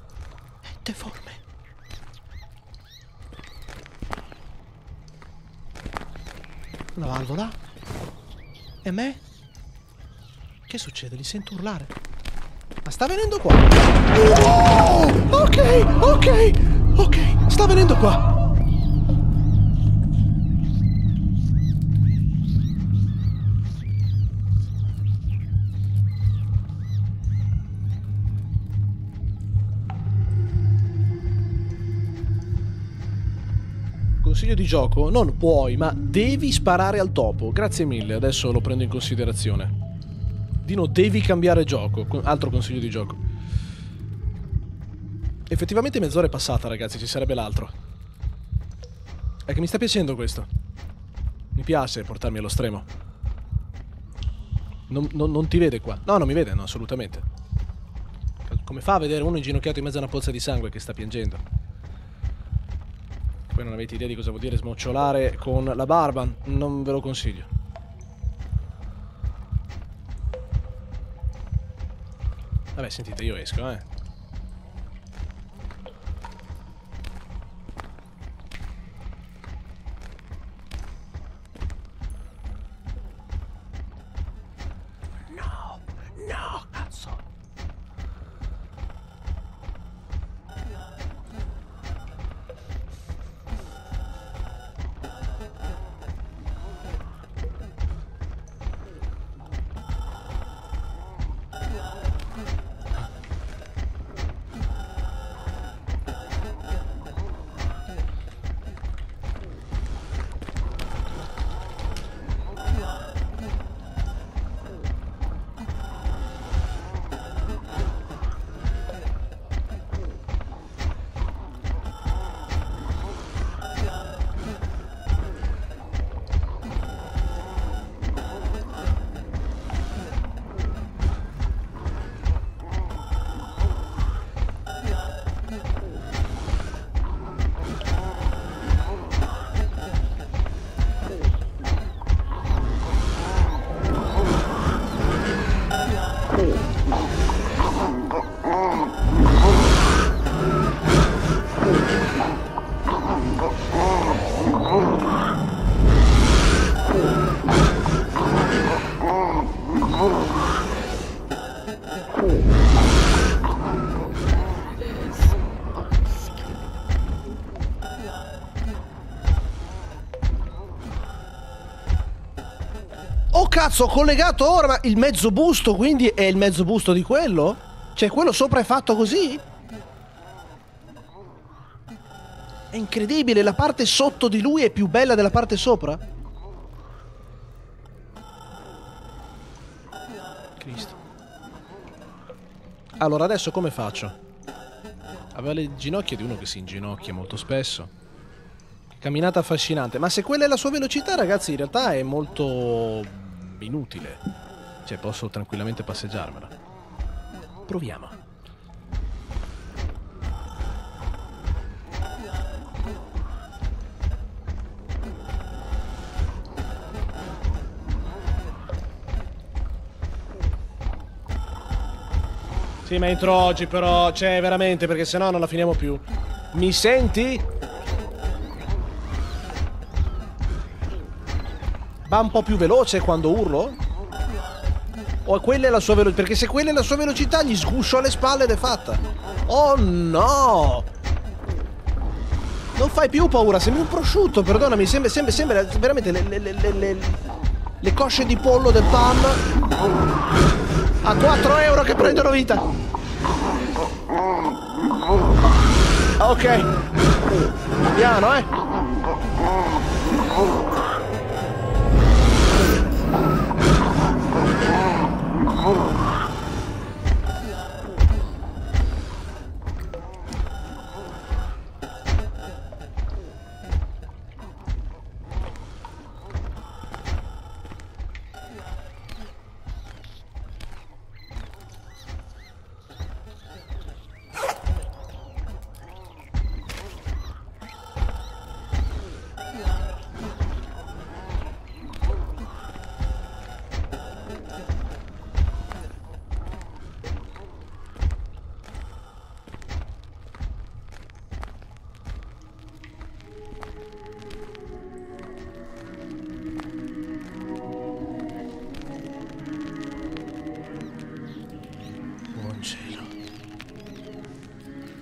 Una valvola? E me? Che succede? Li sento urlare. Ma sta venendo qua. Oh! Ok. Sta venendo qua. Consiglio di gioco, non puoi, ma devi sparare al topo. Grazie mille, adesso lo prendo in considerazione. Dino, devi cambiare gioco. Altro consiglio di gioco. Effettivamente mezz'ora è passata, ragazzi, ci sarebbe l'altro. È che mi sta piacendo questo. Mi piace portarmi allo stremo. Non ti vede qua. No, non mi vede, no, assolutamente. Come fa a vedere uno inginocchiato in mezzo a una pozza di sangue che sta piangendo? Poi non avete idea di cosa vuol dire smocciolare con la barba. Non ve lo consiglio. Vabbè, sentite, io esco, No, cazzo. Oh cazzo, ho collegato ora, ma il mezzo busto quindi è il mezzo busto di quello? Cioè quello sopra è fatto così? È incredibile, la parte sotto di lui è più bella della parte sopra? Cristo. Allora adesso come faccio? Aveva le ginocchia di uno che si inginocchia molto spesso. Camminata affascinante. Ma se quella è la sua velocità, ragazzi, in realtà è molto inutile. Cioè, posso tranquillamente passeggiarmela. Proviamo. Sì, ma entro oggi, però, cioè, veramente, perché sennò non la finiamo più. Mi senti? Va un po' più veloce quando urlo? O quella è la sua velocità? Perché se quella è la sua velocità gli sguscio alle spalle ed è fatta. Oh no! Non fai più paura, sembri un prosciutto, perdonami, sembra veramente le cosce di pollo del PAM a 4 euro che prendono vita. Ok. Piano,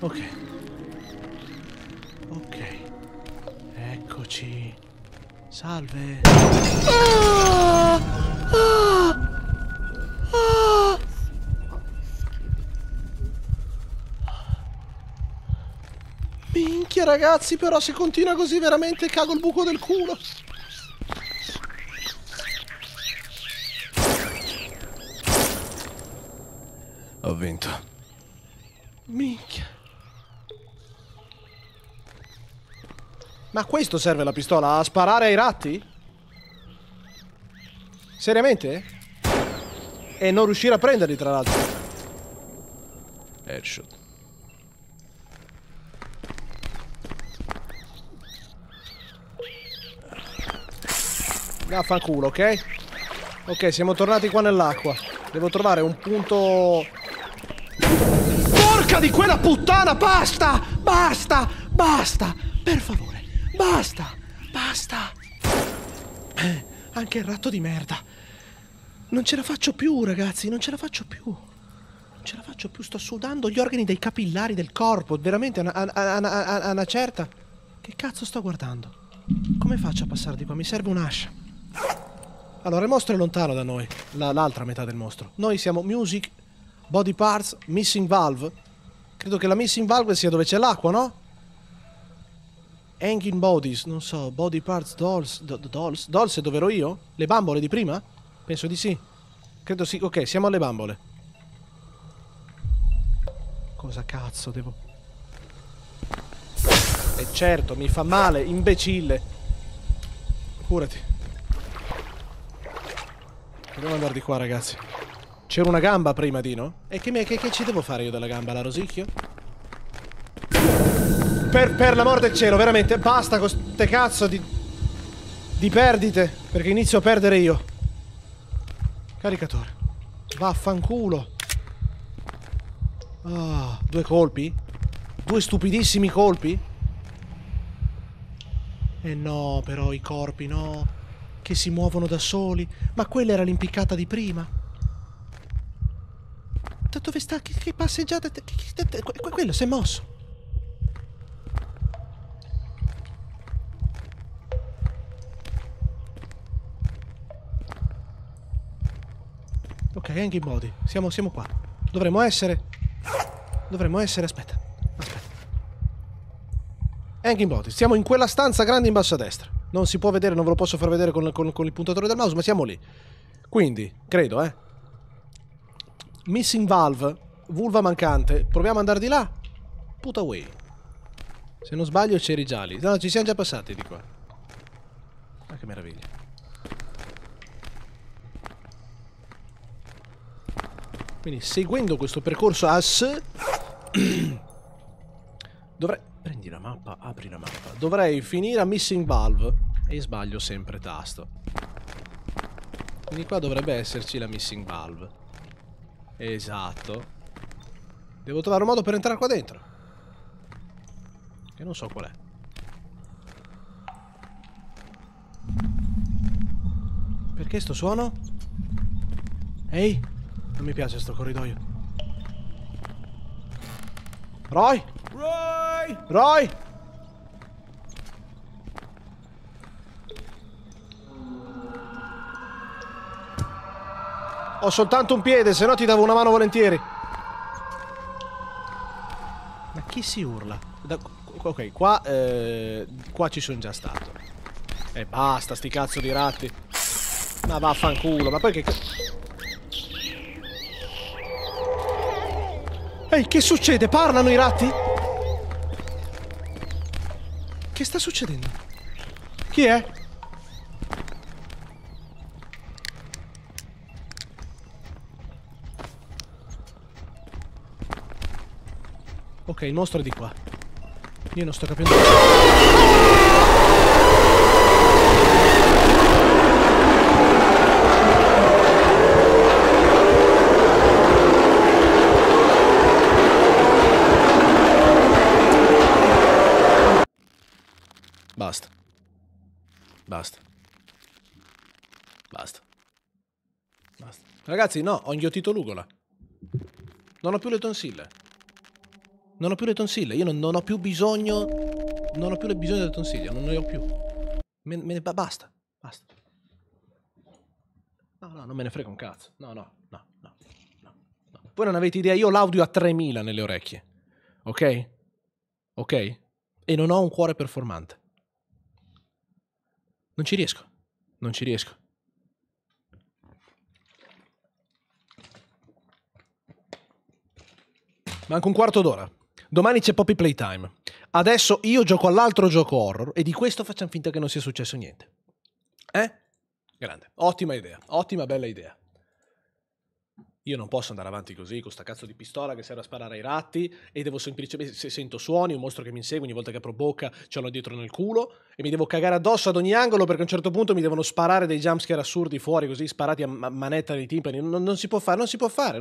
Ok. Ok. Eccoci. Salve. Ah! Ah! Ah! Minchia ragazzi, però se continua così veramente cago il buco del culo. Ho vinto. Minchia. Ma a questo serve la pistola? A sparare ai ratti? Seriamente? E non riuscire a prenderli, tra l'altro. Headshot. Vaffanculo, ok? Ok, siamo tornati qua nell'acqua. Devo trovare un punto... Porca di quella puttana! Basta! Basta! Basta! Per favore! Basta! Basta! Anche il ratto di merda. Non ce la faccio più, ragazzi. Non ce la faccio più. Non ce la faccio più. Sto sudando gli organi dei capillari del corpo. Veramente a una certa... Che cazzo sto guardando? Come faccio a passare di qua? Mi serve un'ascia. Allora, il mostro è lontano da noi. L'altra metà del mostro. Noi siamo music, body parts, missing valve. Credo che la missing valve sia dove c'è l'acqua, no? Hanging bodies, non so, body parts, dolls. Dolls è dove ero io? Le bambole di prima? Penso di sì. Credo sì. Ok, siamo alle bambole. Cosa cazzo devo... E certo, mi fa male, imbecille. Curati. Dobbiamo andare di qua, ragazzi. C'era una gamba prima di, no? E che ci devo fare io della gamba? La rosicchio? Per l'amor del cielo, veramente, basta con ste cazzo di perdite. Perché inizio a perdere io. Caricatore. Vaffanculo. Ah, 2 colpi? 2 stupidissimi colpi? E no, però i corpi, no. Che si muovono da soli. Ma quella era l'impiccata di prima. Da dove sta? Che passeggiata? Quello si è mosso. Ok, hanging body. Siamo qua. Dovremmo essere... Aspetta. Hanging body. Siamo in quella stanza grande in basso a destra. Non si può vedere, non ve lo posso far vedere con il puntatore del mouse, ma siamo lì. Quindi, credo, Missing valve, vulva mancante. Proviamo ad andare di là. Put away. Se non sbaglio c'eri già lì. No, ci siamo già passati di qua. Ma che meraviglia. Quindi, seguendo questo percorso dovrei... Prendi la mappa, apri la mappa. Dovrei finire a missing valve. E sbaglio sempre tasto. Quindi qua dovrebbe esserci la missing valve. Esatto. Devo trovare un modo per entrare qua dentro. Che non so qual è. Perché sto suono? Ehi, non mi piace sto corridoio. Roy! Roy! Ho soltanto un piede, se no ti davo una mano volentieri. Ma chi si urla? Ok, qua ci sono già stato. E basta, sti cazzo di ratti. Ma vaffanculo, ma poi che... Ehi, che succede? Parlano i ratti? Che sta succedendo? Chi è? Ok, il mostro è di qua. Io non sto capendo. Basta. Basta. Basta. Basta. Ragazzi, no, ho inghiottito l'ugola. Non ho più le tonsille. Non ho più le tonsille. Io non ho più bisogno. Non ho più bisogno delle tonsille. Non ne ho più. Basta. Basta. No, non me ne frega un cazzo. No. Voi non avete idea. Io ho l'audio a 3000 nelle orecchie. Ok? Ok? E non ho un cuore performante. Non ci riesco. Manca un quarto d'ora. Domani c'è Poppy Playtime. Adesso io gioco all'altro gioco horror e di questo facciamo finta che non sia successo niente. Grande. Ottima idea. Ottima bella idea. Io non posso andare avanti così con sta cazzo di pistola che serve a sparare ai ratti e devo semplicemente, se sento suoni, un mostro che mi insegue, ogni volta che apro bocca ce l'ho dietro nel culo e mi devo cagare addosso ad ogni angolo perché a un certo punto mi devono sparare dei jumpscare assurdi fuori così sparati a manetta nei timpani. Non si può fare.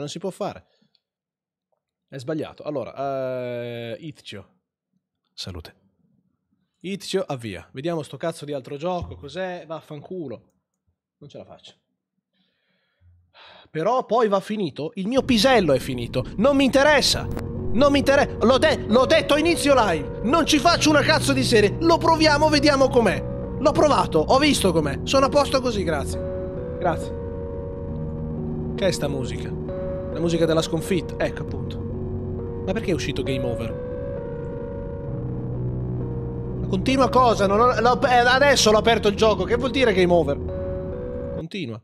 È sbagliato. Allora, Izio. Salute. Izio, avvia. Vediamo sto cazzo di altro gioco. Cos'è? Vaffanculo. Non ce la faccio. Però poi va finito. Il mio pisello è finito. Non mi interessa. L'ho detto a inizio live. Non ci faccio una cazzo di serie. Lo proviamo, vediamo com'è. L'ho provato, ho visto com'è. Sono a posto così, grazie. Che è sta musica? La musica della sconfitta. Ecco appunto. Ma perché è uscito Game Over? Ma continua cosa? Adesso l'ho aperto il gioco. Che vuol dire Game Over? Continua.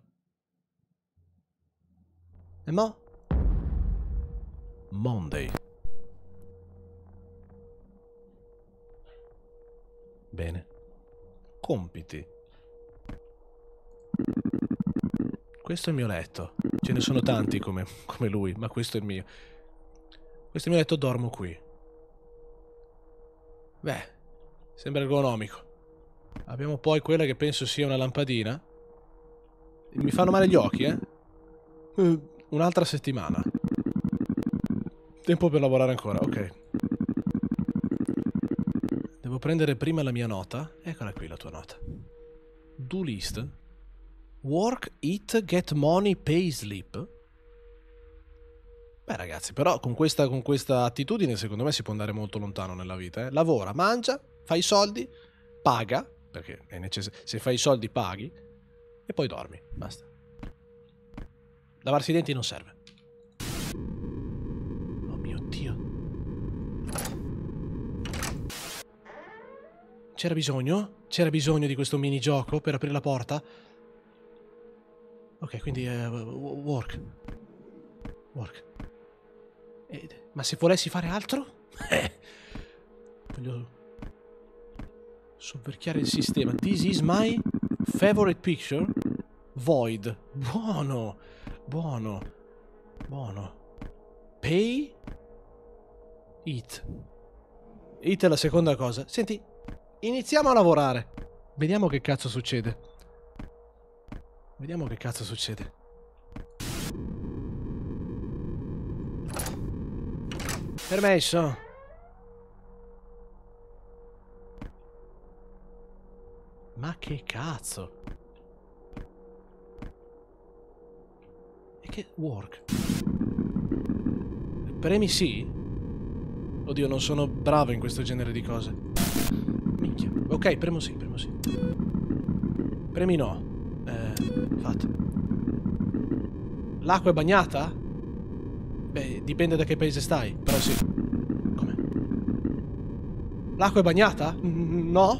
E mo? Monday. Bene. Compiti. Questo è il mio letto. Ce ne sono tanti come lui, ma questo è il mio. Questo è il mio letto, dormo qui. Beh, sembra ergonomico. Abbiamo poi quella che penso sia una lampadina. Mi fanno male gli occhi, Un'altra settimana. Tempo per lavorare ancora, ok. Devo prendere prima la mia nota. Eccola qui la tua nota. Do list. Work, eat, get money, pay, sleep. Beh ragazzi, però con questa attitudine secondo me si può andare molto lontano nella vita. Lavora, mangia, fai i soldi, paga, perché è necessario. Se fai i soldi paghi e poi dormi, basta. Lavarsi i denti non serve. Oh mio Dio. C'era bisogno? C'era bisogno di questo minigioco per aprire la porta? Ok, quindi work. Ma se volessi fare altro? Voglio sovverchiare il sistema. This is my favorite picture. Void. Buono. Pay. Eat. Eat è la seconda cosa. Senti, iniziamo a lavorare. Vediamo che cazzo succede. Permesso. Ma che cazzo? E che work? Premi sì? Oddio, non sono bravo in questo genere di cose. Minchia. Ok, premo sì. Premi no. Fatto. L'acqua è bagnata? Beh, dipende da che paese stai, però sì. Come? L'acqua è bagnata? No.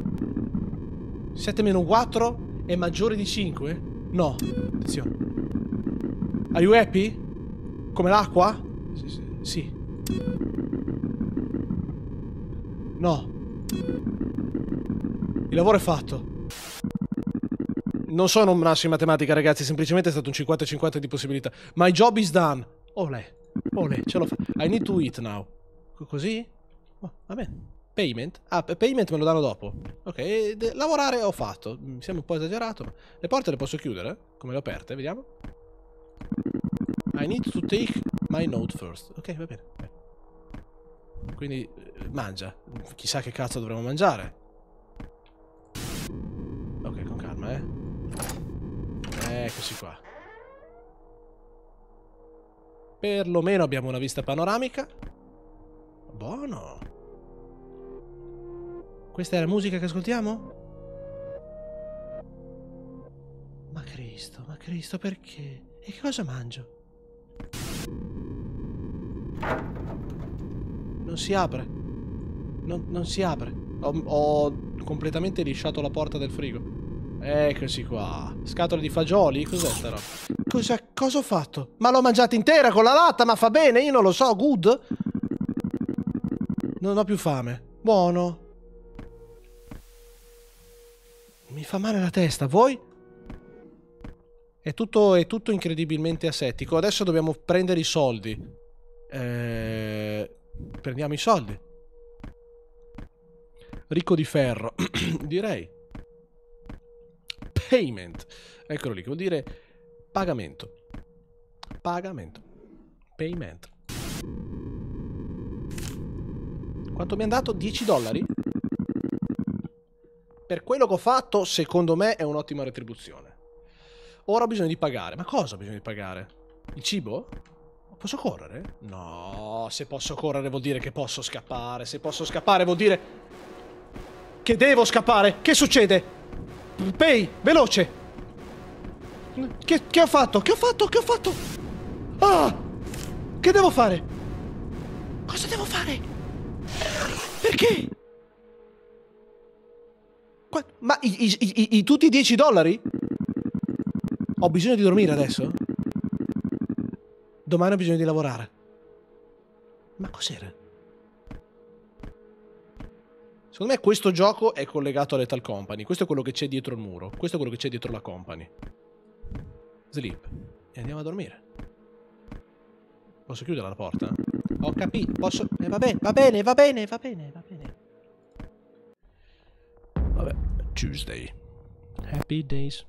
7 meno 4 è maggiore di 5? No. Attenzione. Are you happy? Come l'acqua? Sì. No. Il lavoro è fatto. Non sono un naso in matematica, ragazzi, semplicemente è stato un 50-50 di possibilità. My job is done. Olè, ce l'ho fatta. I need to eat now. Così? Oh, va bene. Payment? Ah, payment me lo danno dopo. Ok, lavorare ho fatto. Mi sembra un po' esagerato, ma le porte le posso chiudere? Come le ho aperte? Vediamo. I need to take my note first. Ok, va bene. Quindi, mangia. Chissà che cazzo dovremo mangiare. Ok, con calma, Eccoci qua. Perlomeno abbiamo una vista panoramica. Buono. Questa è la musica che ascoltiamo? Ma Cristo, perché? E che cosa mangio? Non si apre. Non si apre. Ho completamente lisciato la porta del frigo. Eccoci qua. Scatole di fagioli? Cos'è sta roba? Cosa ho fatto? Ma l'ho mangiata intera con la latta, ma fa bene? Io non lo so, good? Non ho più fame. Buono. Mi fa male la testa, voi? È tutto incredibilmente asettico. Adesso dobbiamo prendere i soldi. Prendiamo i soldi. Ricco di ferro. Direi. Payment. Eccolo lì, che vuol dire pagamento. Pagamento. Payment. Quanto mi hanno dato? 10 dollari? Per quello che ho fatto, secondo me, è un'ottima retribuzione. Ora ho bisogno di pagare. Ma cosa ho bisogno di pagare? Il cibo? Posso correre? No, se posso correre vuol dire che posso scappare. Se posso scappare vuol dire che devo scappare. Che succede? Pay, veloce. Che ho fatto? Che ho fatto? Che ho fatto? Ah! Che devo fare? Cosa devo fare? Perché? Ma tutti i 10 dollari? Ho bisogno di dormire adesso? Domani ho bisogno di lavorare. Ma cos'era? Secondo me questo gioco è collegato a Lethal Company. Questo è quello che c'è dietro il muro. Questo è quello che c'è dietro la company. Sleep. E andiamo a dormire. Posso chiudere la porta? Ho capito. Posso... va bene. Vabbè. Tuesday. Happy days.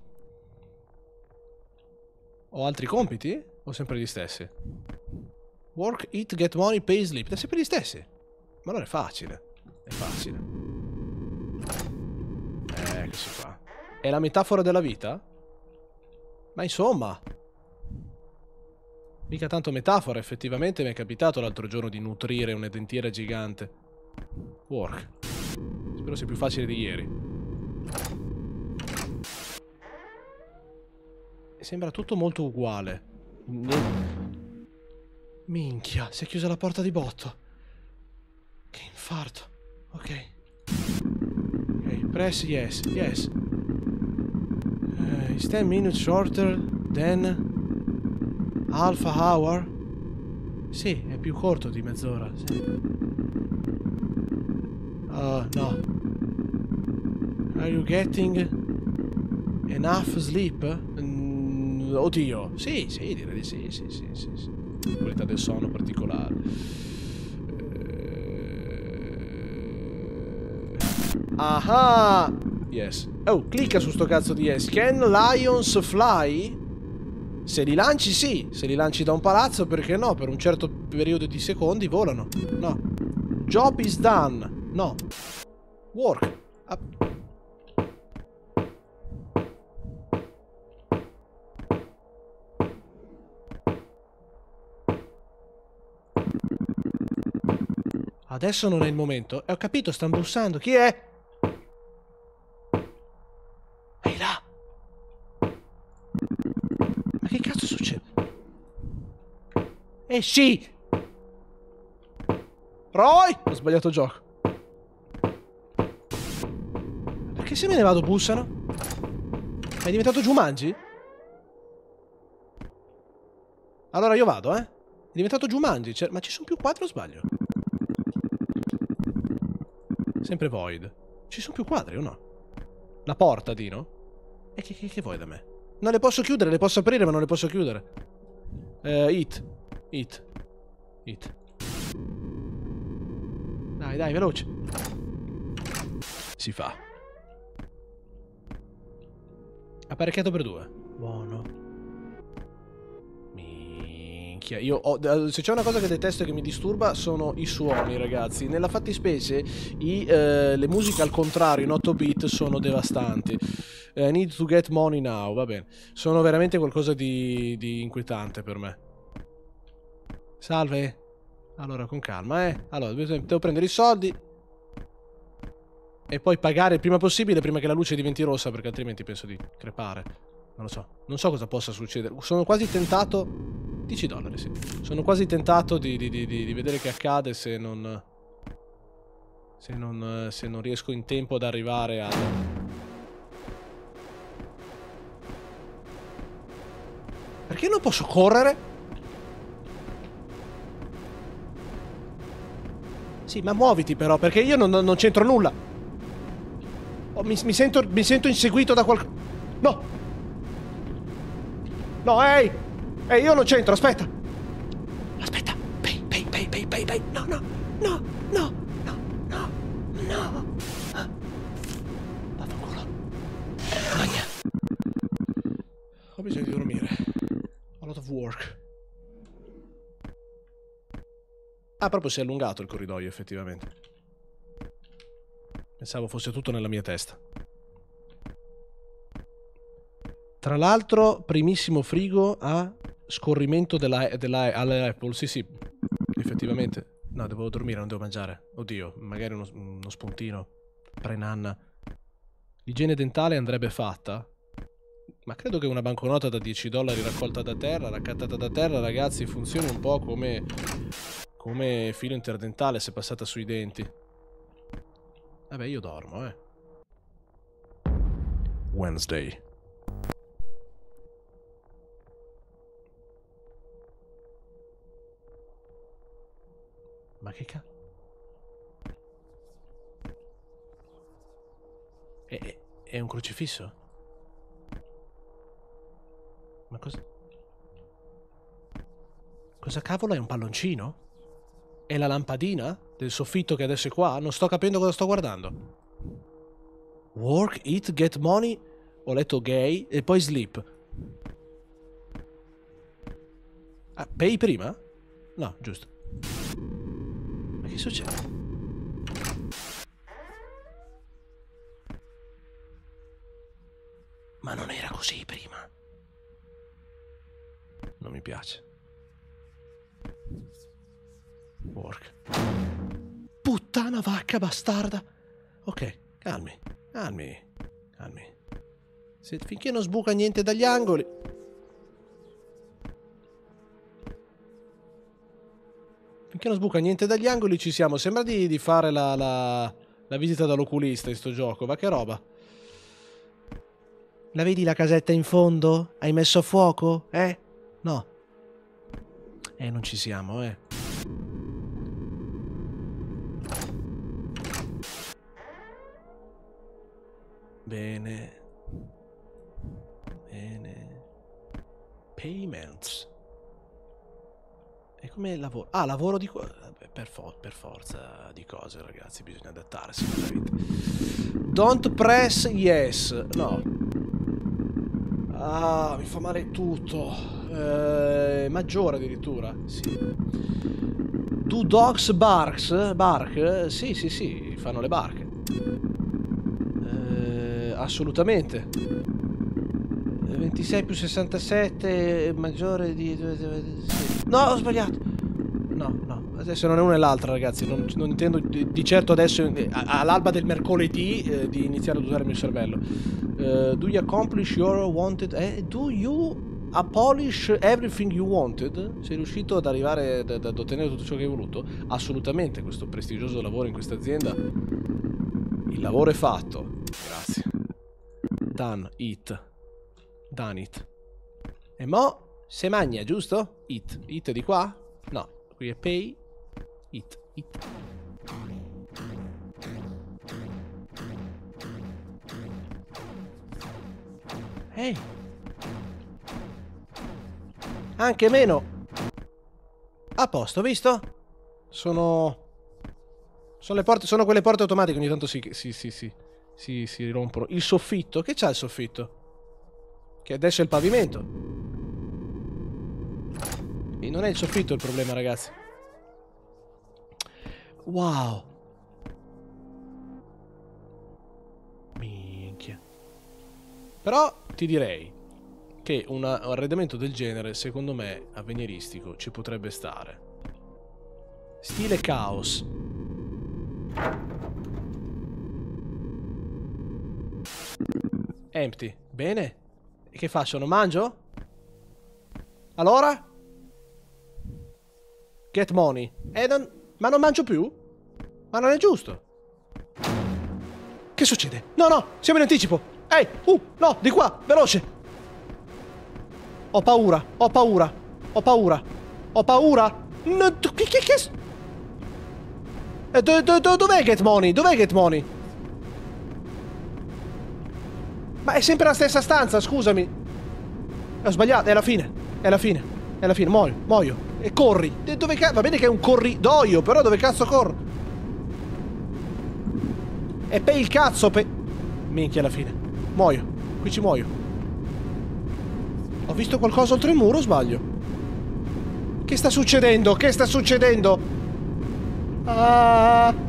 Ho altri compiti? O sempre gli stessi? Work, eat, get money, pay, sleep. Sempre gli stessi. Ma allora è facile. È facile. Eccoci qua. È la metafora della vita? Ma insomma. Mica tanto metafora, effettivamente mi è capitato l'altro giorno di nutrire una dentiera gigante. Work. Spero sia più facile di ieri. Sembra tutto molto uguale. Minchia, si è chiusa la porta di botto. Che infarto. Ok. Ok, press yes, yes. It's 10 minutes shorter than half a hour. Sì, è più corto di mezz'ora. Sì. No. Are you getting enough sleep? Oddio. Sì, direi di sì. Qualità del sonno particolare. Aha! Yes. Oh, clicca su sto cazzo di yes. Can lions fly? Se li lanci sì. Se li lanci da un palazzo, perché no? Per un certo periodo di secondi volano. No. Job is done. No. Work. Adesso non è il momento. Ho capito, stanno bussando. Chi è? Ehi là! Ma che cazzo succede? Esci! Roy! Ho sbagliato gioco. Perché se me ne vado bussano? È diventato Jumanji? Allora io vado, È diventato Jumanji. Ma ci sono più quadri o sbaglio? Sempre Void. Ci sono più quadri o no? La porta, Dino? E che vuoi da me? Non le posso chiudere, le posso aprire ma non le posso chiudere. Eat. Dai, veloce. Si fa. Apparecchiato per 2. Buono. Io se c'è una cosa che detesto e che mi disturba sono i suoni, ragazzi. Nella fattispecie le musiche al contrario in 8 bit sono devastanti. I need to get money now, va bene. Sono veramente qualcosa di inquietante per me. Salve. Allora, con calma, Allora, devo prendere i soldi e poi pagare il prima possibile prima che la luce diventi rossa, perché altrimenti penso di crepare. Non lo so. Non so cosa possa succedere. Sono quasi tentato... $10, sì. Sono quasi tentato di vedere che accade se non riesco in tempo ad arrivare a... Perché non posso correre? Sì, ma muoviti però, perché io non c'entro nulla. Oh, mi sento inseguito da qualcuno. No! No, ehi! Ehi, io non c'entro, aspetta! Aspetta! Pay! No! Vaffanculo. Magna. Ho bisogno di dormire. A lot of work. Ah, proprio si è allungato il corridoio, effettivamente. Pensavo fosse tutto nella mia testa. Tra l'altro, primissimo frigo a scorrimento alla Apple. Sì, effettivamente. No, devo dormire, non devo mangiare. Oddio, magari uno spuntino pre-nanna. L'igiene dentale andrebbe fatta. Ma credo che una banconota da $10 raccolta da terra, raccattata da terra, ragazzi, funzioni un po' come filo interdentale se passata sui denti. Vabbè, io dormo, Wednesday. Ma che cazzo? È un crocifisso? Ma cosa... Cosa cavolo è un palloncino? È la lampadina del soffitto che adesso è qua? Non sto capendo cosa sto guardando. Work, eat, get money. Ho letto gay e poi sleep. Ah, pay prima? No, giusto. Ma che succede? Ma non era così prima. Non mi piace. Work. Puttana vacca bastarda. Ok, calmi. Finché non sbuca niente dagli angoli. Finché non sbuca niente dagli angoli ci siamo. Sembra di fare la visita dall'oculista in sto gioco. Ma che roba. La vedi la casetta in fondo? Hai messo a fuoco? No. Non ci siamo, Bene. Payments. E come lavoro? Ah, lavoro di... Per forza di cose, ragazzi. Bisogna adattarsi alla vita. Don't press yes. No. Ah, mi fa male tutto. Maggiore addirittura. Sì. Do dogs bark? Sì, fanno le barche. Assolutamente. 26 più 67 maggiore di... No, ho sbagliato. No, adesso non è una e l'altra, ragazzi. Non intendo di certo adesso, all'alba del mercoledì, di iniziare ad usare il mio cervello. Do you accomplish your wanted? Do you abolish everything you wanted? Sei riuscito ad arrivare ad ottenere tutto ciò che hai voluto? Assolutamente, questo prestigioso lavoro in questa azienda. Il lavoro è fatto. Grazie. Done it. E mo se magna, giusto? It di qua? No, qui è pay. It. Ehi. Anche meno. A posto, visto? Sono le porte, sono quelle porte automatiche, ogni tanto si rompono. Il soffitto, che c'ha il soffitto? Che adesso è il pavimento. E non è il soffitto il problema, ragazzi. Wow. Minchia. Però ti direi che un arredamento del genere, secondo me, avveniristico, ci potrebbe stare. Stile caos. Empty. Bene. E che faccio? Non mangio? Allora? Get money. Ma non mangio più? Ma non è giusto. Che succede? No, no, siamo in anticipo. Ehi, no, di qua, veloce. Ho paura, ho paura, ho paura, ho paura. No, dov'è Get Money? Dov'è Get Money? Ma è sempre la stessa stanza, scusami. Ho sbagliato, è la fine, è la fine, è la fine, muoio. E corri. Va bene che è un corridoio, però dove cazzo corro? E per il cazzo, minchia, alla fine. Muoio. Qui ci muoio. Ho visto qualcosa oltre il muro o sbaglio? Che sta succedendo? Che sta succedendo? Ah.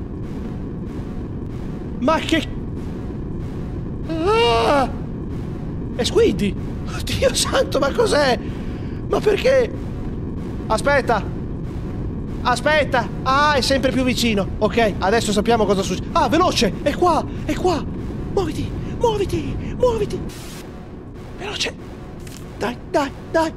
Ma che... Ah. È Squiddy. Dio santo, ma cos'è? Ma perché? Aspetta. Aspetta! Ah, è sempre più vicino. Ok, adesso sappiamo cosa succede. Ah, veloce! È qua! È qua! Muoviti! Muoviti! Muoviti! Veloce! Dai, dai, dai!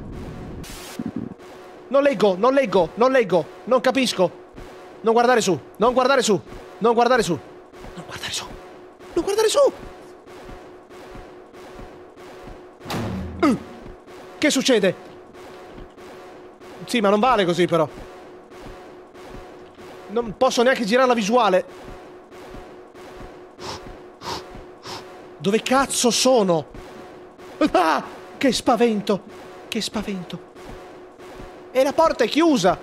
Non leggo, non leggo, non leggo! Non capisco! Non guardare su! Non guardare su! Non guardare su! Non guardare su! Non guardare su! Che succede? Sì, ma non vale così però. Non posso neanche girare la visuale. Dove cazzo sono? Ah, che spavento. Che spavento. E la porta è chiusa.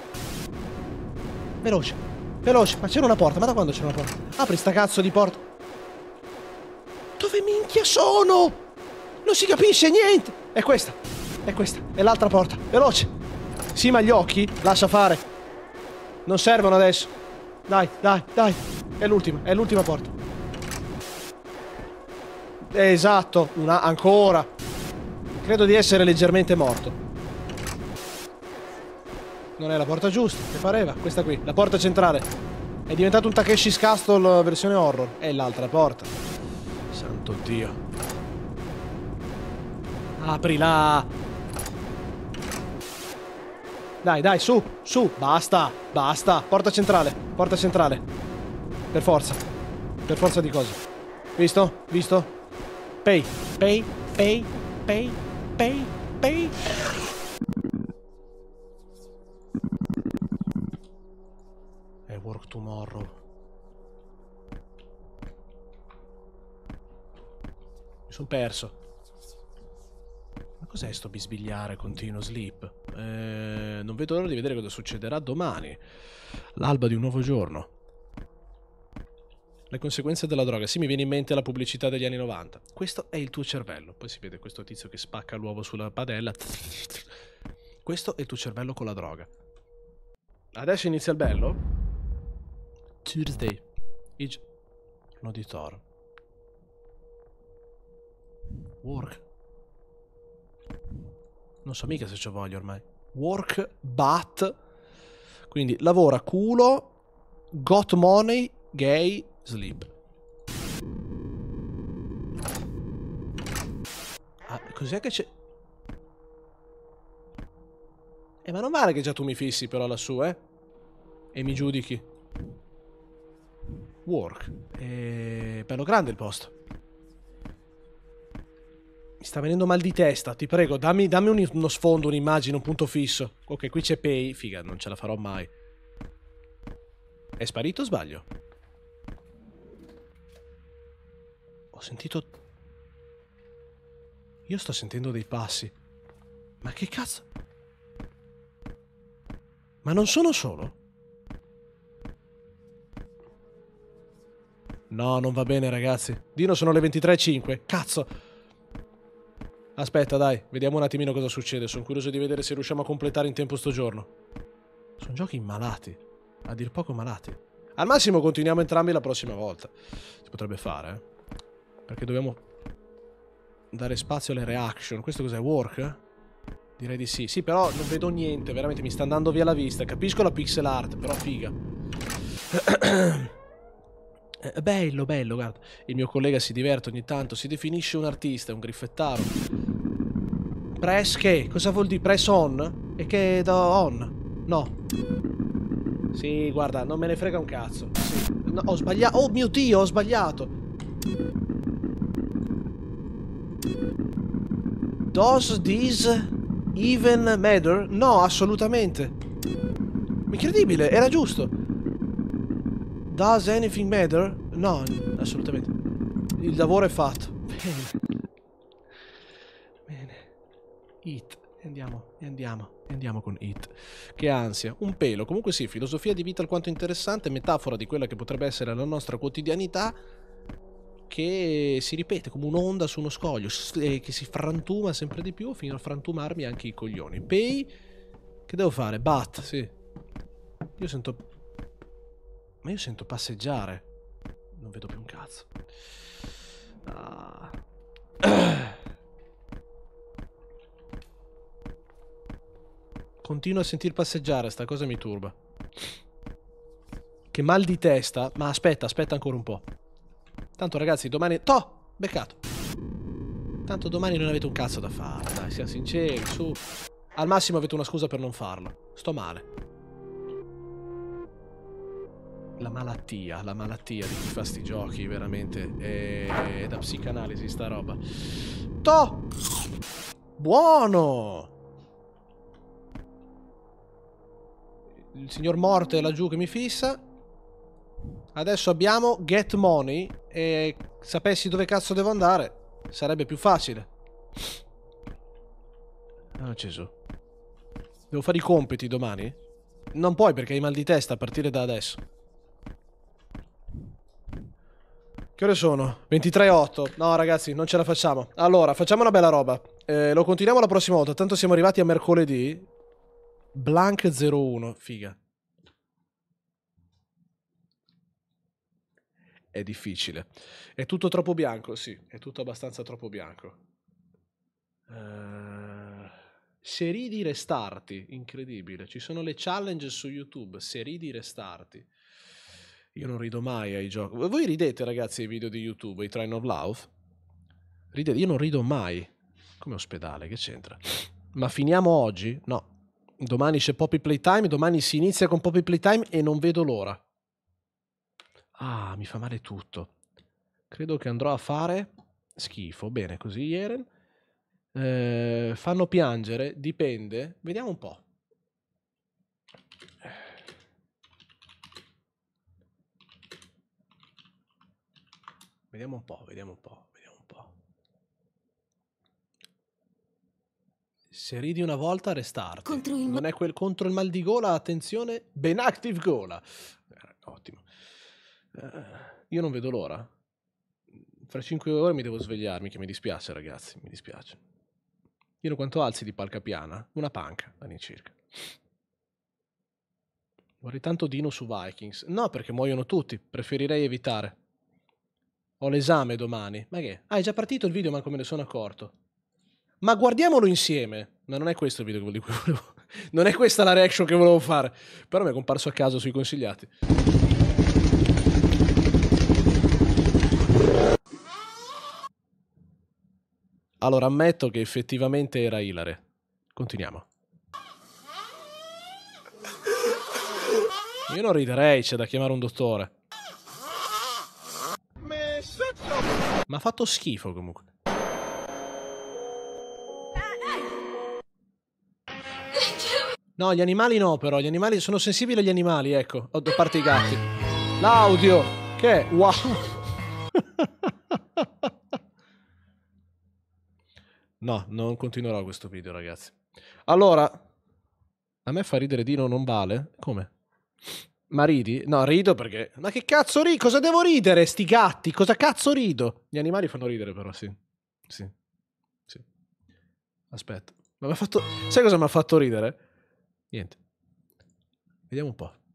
Veloce. Veloce. Ma c'era una porta. Ma da quando c'era una porta? Apri sta cazzo di porta. Dove minchia sono? Non si capisce niente. È questa. È questa. È l'altra porta. Veloce. Sì, ma gli occhi? Lascia fare. Non servono adesso. Dai, dai, dai. È l'ultima porta. Esatto, ancora. Credo di essere leggermente morto. Non è la porta giusta, che pareva. Questa qui, la porta centrale. È diventato un Takeshi's Castle versione horror. È l'altra porta. Santo Dio. Aprila. Dai, dai, su, su, basta, basta. Porta centrale, porta centrale. Per forza. Per forza di cose. Visto? Visto? Pay, pay, pay, pay, pay, pay. E work tomorrow. Mi sono perso. Ma cos'è sto bisbigliare continuo sleep? Non vedo l'ora di vedere cosa succederà domani. L'alba di un nuovo giorno. Le conseguenze della droga. Sì, mi viene in mente la pubblicità degli anni 90. Questo è il tuo cervello. Poi si vede questo tizio che spacca l'uovo sulla padella. Questo è il tuo cervello con la droga. Adesso inizia il bello. Tuesday. L'uditore. Work. Non so mica se ci voglio ormai. Work, but. Quindi lavora, culo, got money, gay, sleep. Ah, cos'è che c'è? Ma non vale che già tu mi fissi però lassù, e mi giudichi. Work. Bello grande il posto. Mi sta venendo mal di testa, ti prego, dammi uno sfondo, un'immagine, un punto fisso. Ok, qui c'è pay, figa, non ce la farò mai. È sparito o sbaglio? Ho sentito... Io sto sentendo dei passi. Ma che cazzo? Ma non sono solo? No, non va bene ragazzi. Dino, sono le 23:05. Cazzo. Aspetta, dai, vediamo un attimino cosa succede. Sono curioso di vedere se riusciamo a completare in tempo sto giorno. Sono giochi malati. A dir poco malati. Al massimo continuiamo entrambi la prossima volta. Si potrebbe fare, Perché dobbiamo dare spazio alle reaction. Questo cos'è? Work? Direi di sì. Sì, però non vedo niente, veramente mi sta andando via la vista. Capisco la pixel art, però figa. Bello, bello, guarda. Il mio collega si diverte ogni tanto, si definisce un artista, un griffettaro. Press che? Cosa vuol dire? Press on? E che da on? No. Sì, guarda, non me ne frega un cazzo. Sì. No, ho sbagliato. Oh mio Dio, ho sbagliato. Does this even matter? No, assolutamente. Incredibile, era giusto. Does anything matter? No, assolutamente. Il lavoro è fatto. Bene. Bene. It. Andiamo con It. Che ansia. Un pelo. Comunque sì, filosofia di vita alquanto interessante, metafora di quella che potrebbe essere la nostra quotidianità, che si ripete come un'onda su uno scoglio, che si frantuma sempre di più fino a frantumarmi anche i coglioni. Pay. Che devo fare? Bat, sì. Io sento... Ma io sento passeggiare. Non vedo più un cazzo. Ah. Continuo a sentir passeggiare, sta cosa mi turba. Che mal di testa. Ma aspetta ancora un po'. Tanto ragazzi, domani... Toh! Beccato. Tanto domani non avete un cazzo da fare. Dai, siamo sinceri, su. Al massimo avete una scusa per non farlo. Sto male. La malattia di chi fa sti giochi, veramente. È da psicanalisi sta roba. Toh! Buono! Il signor Morte è laggiù che mi fissa. Adesso abbiamo Get Money. E sapessi dove cazzo devo andare, sarebbe più facile. Ah, Gesù. Devo fare i compiti domani? Non puoi perché hai mal di testa a partire da adesso. Che ore sono? 23:08. No ragazzi, non ce la facciamo. Allora, facciamo una bella roba. Lo continuiamo la prossima volta. Tanto siamo arrivati a mercoledì. Blank 01. Figa. È difficile. È tutto troppo bianco, sì. È tutto abbastanza troppo bianco. Se ridi restarti. Incredibile. Ci sono le challenge su YouTube. Se ridi restarti. Io non rido mai ai giochi. Voi ridete ragazzi ai video di YouTube, ai Train of Love? Ridete? Io non rido mai. Come ospedale, che c'entra? Ma finiamo oggi? No. Domani c'è Poppy Playtime, domani si inizia con Poppy Playtime e non vedo l'ora. Ah, mi fa male tutto. Credo che andrò a fare schifo. Bene, così Yeren. Fanno piangere, dipende. Vediamo un po'. Vediamo un po'. Se ridi una volta, restarti. Non è quel contro il mal di gola, attenzione, Ben Active Gola. Ottimo. Io non vedo l'ora. Fra 5 ore mi devo svegliarmi, che mi dispiace ragazzi, mi dispiace. Io quanto alzi di palca piana? Una panca, all'incirca. Vorrei tanto Dino su Vikings. No, perché muoiono tutti, preferirei evitare. Ho l'esame domani. Ma che? Ah, è già partito il video, ma come ne sono accorto. Ma guardiamolo insieme. Ma non è questo il video di cui volevo... Non è questa la reaction che volevo fare. Però mi è comparso a caso sui consigliati. Allora, ammetto che effettivamente era ilare. Continuiamo. Io non riderei, c'è da chiamare un dottore. Ma ha fatto schifo comunque. No, gli animali no, però. Gli animali sono sensibili agli animali, ecco. A parte i gatti. L'audio. Che è? Wow. No, non continuerò questo video, ragazzi. Allora, a me fa ridere Dino non vale? Come? Ma ridi? No, rido perché... Ma che cazzo rido? Cosa devo ridere, sti gatti? Cosa cazzo rido? Gli animali fanno ridere però, sì. Sì. Aspetta. Ma mi ha fatto... Sai cosa mi ha fatto ridere? Niente. Vediamo un po'.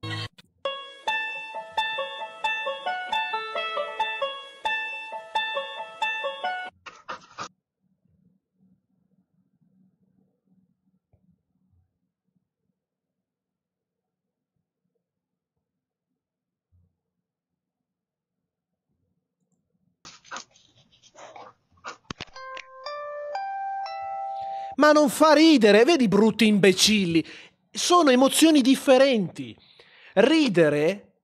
Ma non fa ridere, vedi brutti imbecilli. Sono emozioni differenti. Ridere,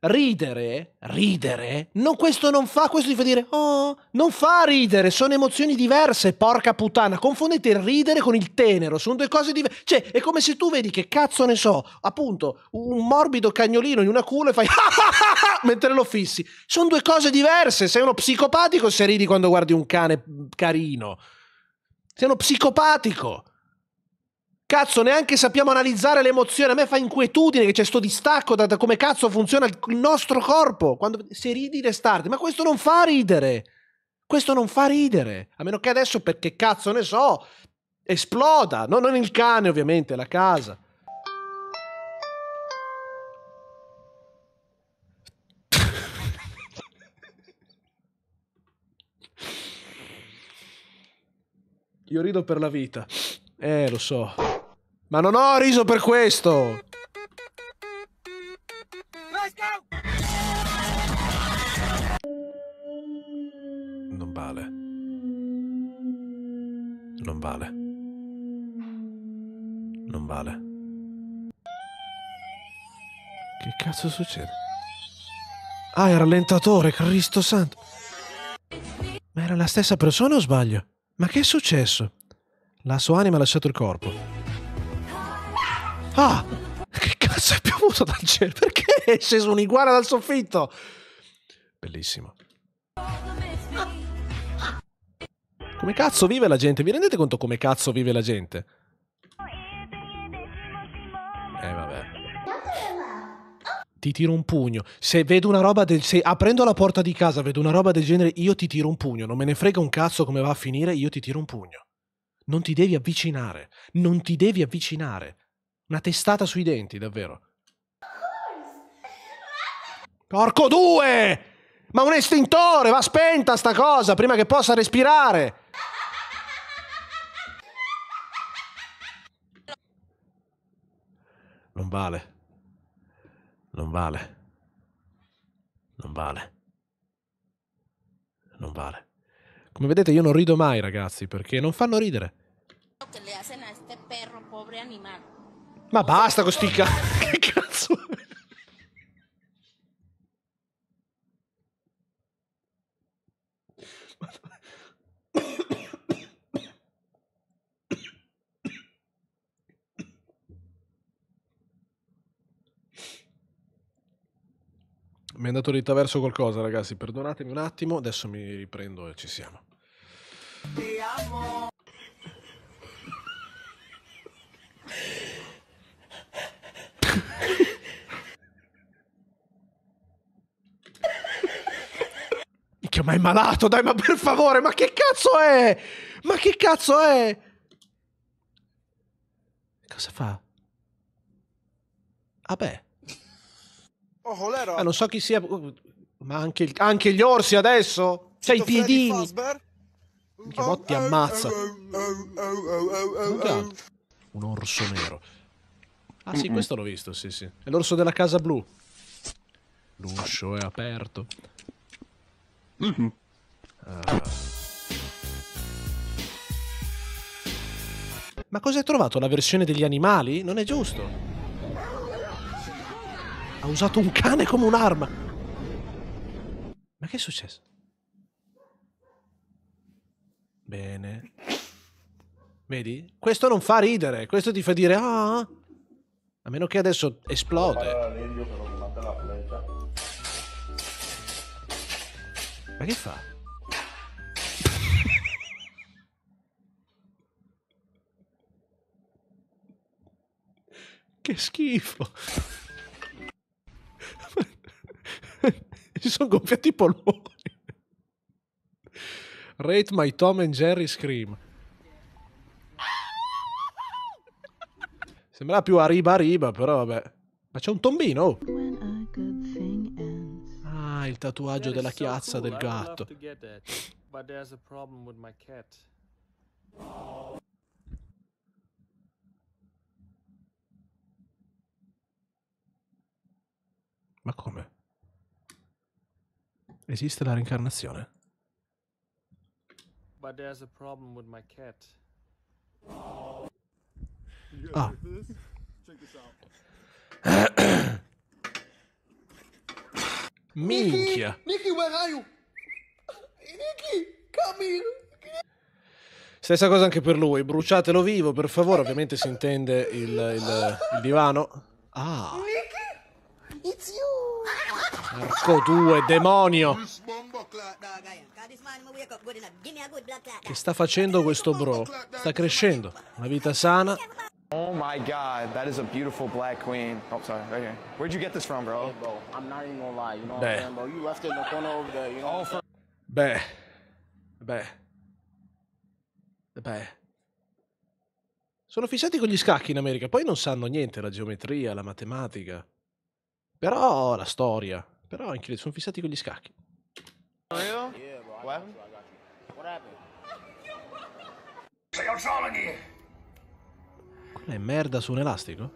no, questo non fa, questo ti fa dire, oh, non fa ridere, sono emozioni diverse, porca puttana. Confondete il ridere con il tenero, sono due cose diverse. Cioè, è come se tu vedi, che cazzo ne so, appunto, un morbido cagnolino in una culla e fai mentre lo fissi. Sono due cose diverse. Sei uno psicopatico se ridi quando guardi un cane carino. Sei uno psicopatico. Cazzo, neanche sappiamo analizzare le emozioni. A me fa inquietudine che c'è sto distacco da come cazzo funziona il nostro corpo. Quando se ridi restarti. Ma questo non fa ridere. Questo non fa ridere. A meno che adesso, perché cazzo ne so, esploda. No, non il cane, ovviamente, la casa. Io rido per la vita. Lo so. Ma non ho riso per questo. Non vale. Non vale. Non vale. Che cazzo succede? Ah, è il rallentatore, Cristo santo. Ma era la stessa persona o sbaglio? Ma che è successo? La sua anima ha lasciato il corpo. Ah! Che cazzo è piovuto dal cielo? Perché è sceso un'iguana dal soffitto? Bellissimo. Come cazzo vive la gente? Vi rendete conto come cazzo vive la gente? Vabbè. Ti tiro un pugno. Se vedo una roba del... Se aprendo la porta di casa vedo una roba del genere, io ti tiro un pugno. Non me ne frega un cazzo come va a finire, io ti tiro un pugno. Non ti devi avvicinare. Non ti devi avvicinare. Una testata sui denti, davvero. Porco due! Ma un estintore! Va spenta sta cosa prima che possa respirare! Non vale. Non vale. Non vale. Non vale. Come vedete io non rido mai, ragazzi, perché non fanno ridere. Ma basta con sti che cazzo. Mi è andato di traverso qualcosa, ragazzi. Perdonatemi un attimo, adesso mi riprendo e ci siamo. Minchia, ma è malato, dai, ma per favore, ma che cazzo è? Ma che cazzo è? Cosa fa? Vabbè. Non so chi sia, ma anche gli orsi adesso? C'hai i piedini. Che botti ammazza. Un orso nero. Ah sì, questo l'ho visto, sì sì. È l'orso della casa blu. L'uscio è aperto. Ma cosa hai trovato? La versione degli animali? Non è giusto. Ha usato un cane come un'arma. Ma che è successo? Bene. Vedi? Questo non fa ridere. Questo ti fa dire ah. A meno che adesso esplode. Ma che fa? Che schifo. Si sono gonfiati i polmoni. Rate my Tom and Jerry scream. Sembra più Arriba Arriba, però vabbè. Ma c'è un tombino. Ah, il tatuaggio della chiazza del gatto. Ma come? Esiste la reincarnazione? But there's a problem with my cat. Ah. Minchia. Nicky, where are you? Nicky, come here. Stessa cosa anche per lui. Bruciatelo vivo, per favore. Ovviamente si intende il divano. Ah. Nicky, it's you. Marco 2, demonio. Che sta facendo questo bro? Sta crescendo. Una vita sana. Oh my God, that is a beautiful black queen. Oh, sorry, right here. Where'd you get this from, bro? Hey, bro, I'm not even gonna lie. You know what I'm saying, bro? You left it in the corner over there. You know. Beh. Sono fissati con gli scacchi in America. Poi non sanno niente, la geometria, la matematica. Però la storia. Però anche sono fissati con gli scacchi. Real? Yeah, bro. What happened? What happened? Quella è merda su un elastico?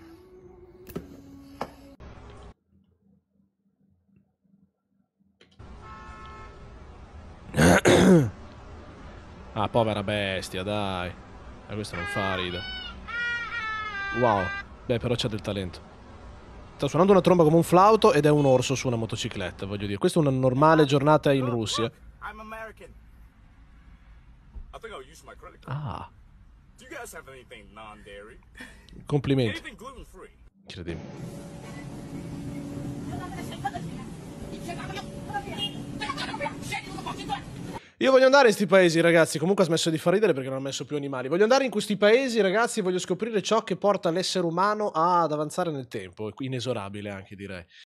Ah, povera bestia, dai. Questo non fa ride. Wow. Beh, però c'ha del talento. Sta suonando una tromba come un flauto ed è un orso su una motocicletta, voglio dire. Questa è una normale giornata in Russia. Ah. Complimenti. Incredibile. Io voglio andare in questi paesi, ragazzi. Comunque ha smesso di far ridere perché non ha messo più animali. Voglio andare in questi paesi, ragazzi, e voglio scoprire ciò che porta l'essere umano ad avanzare nel tempo. Inesorabile anche, direi.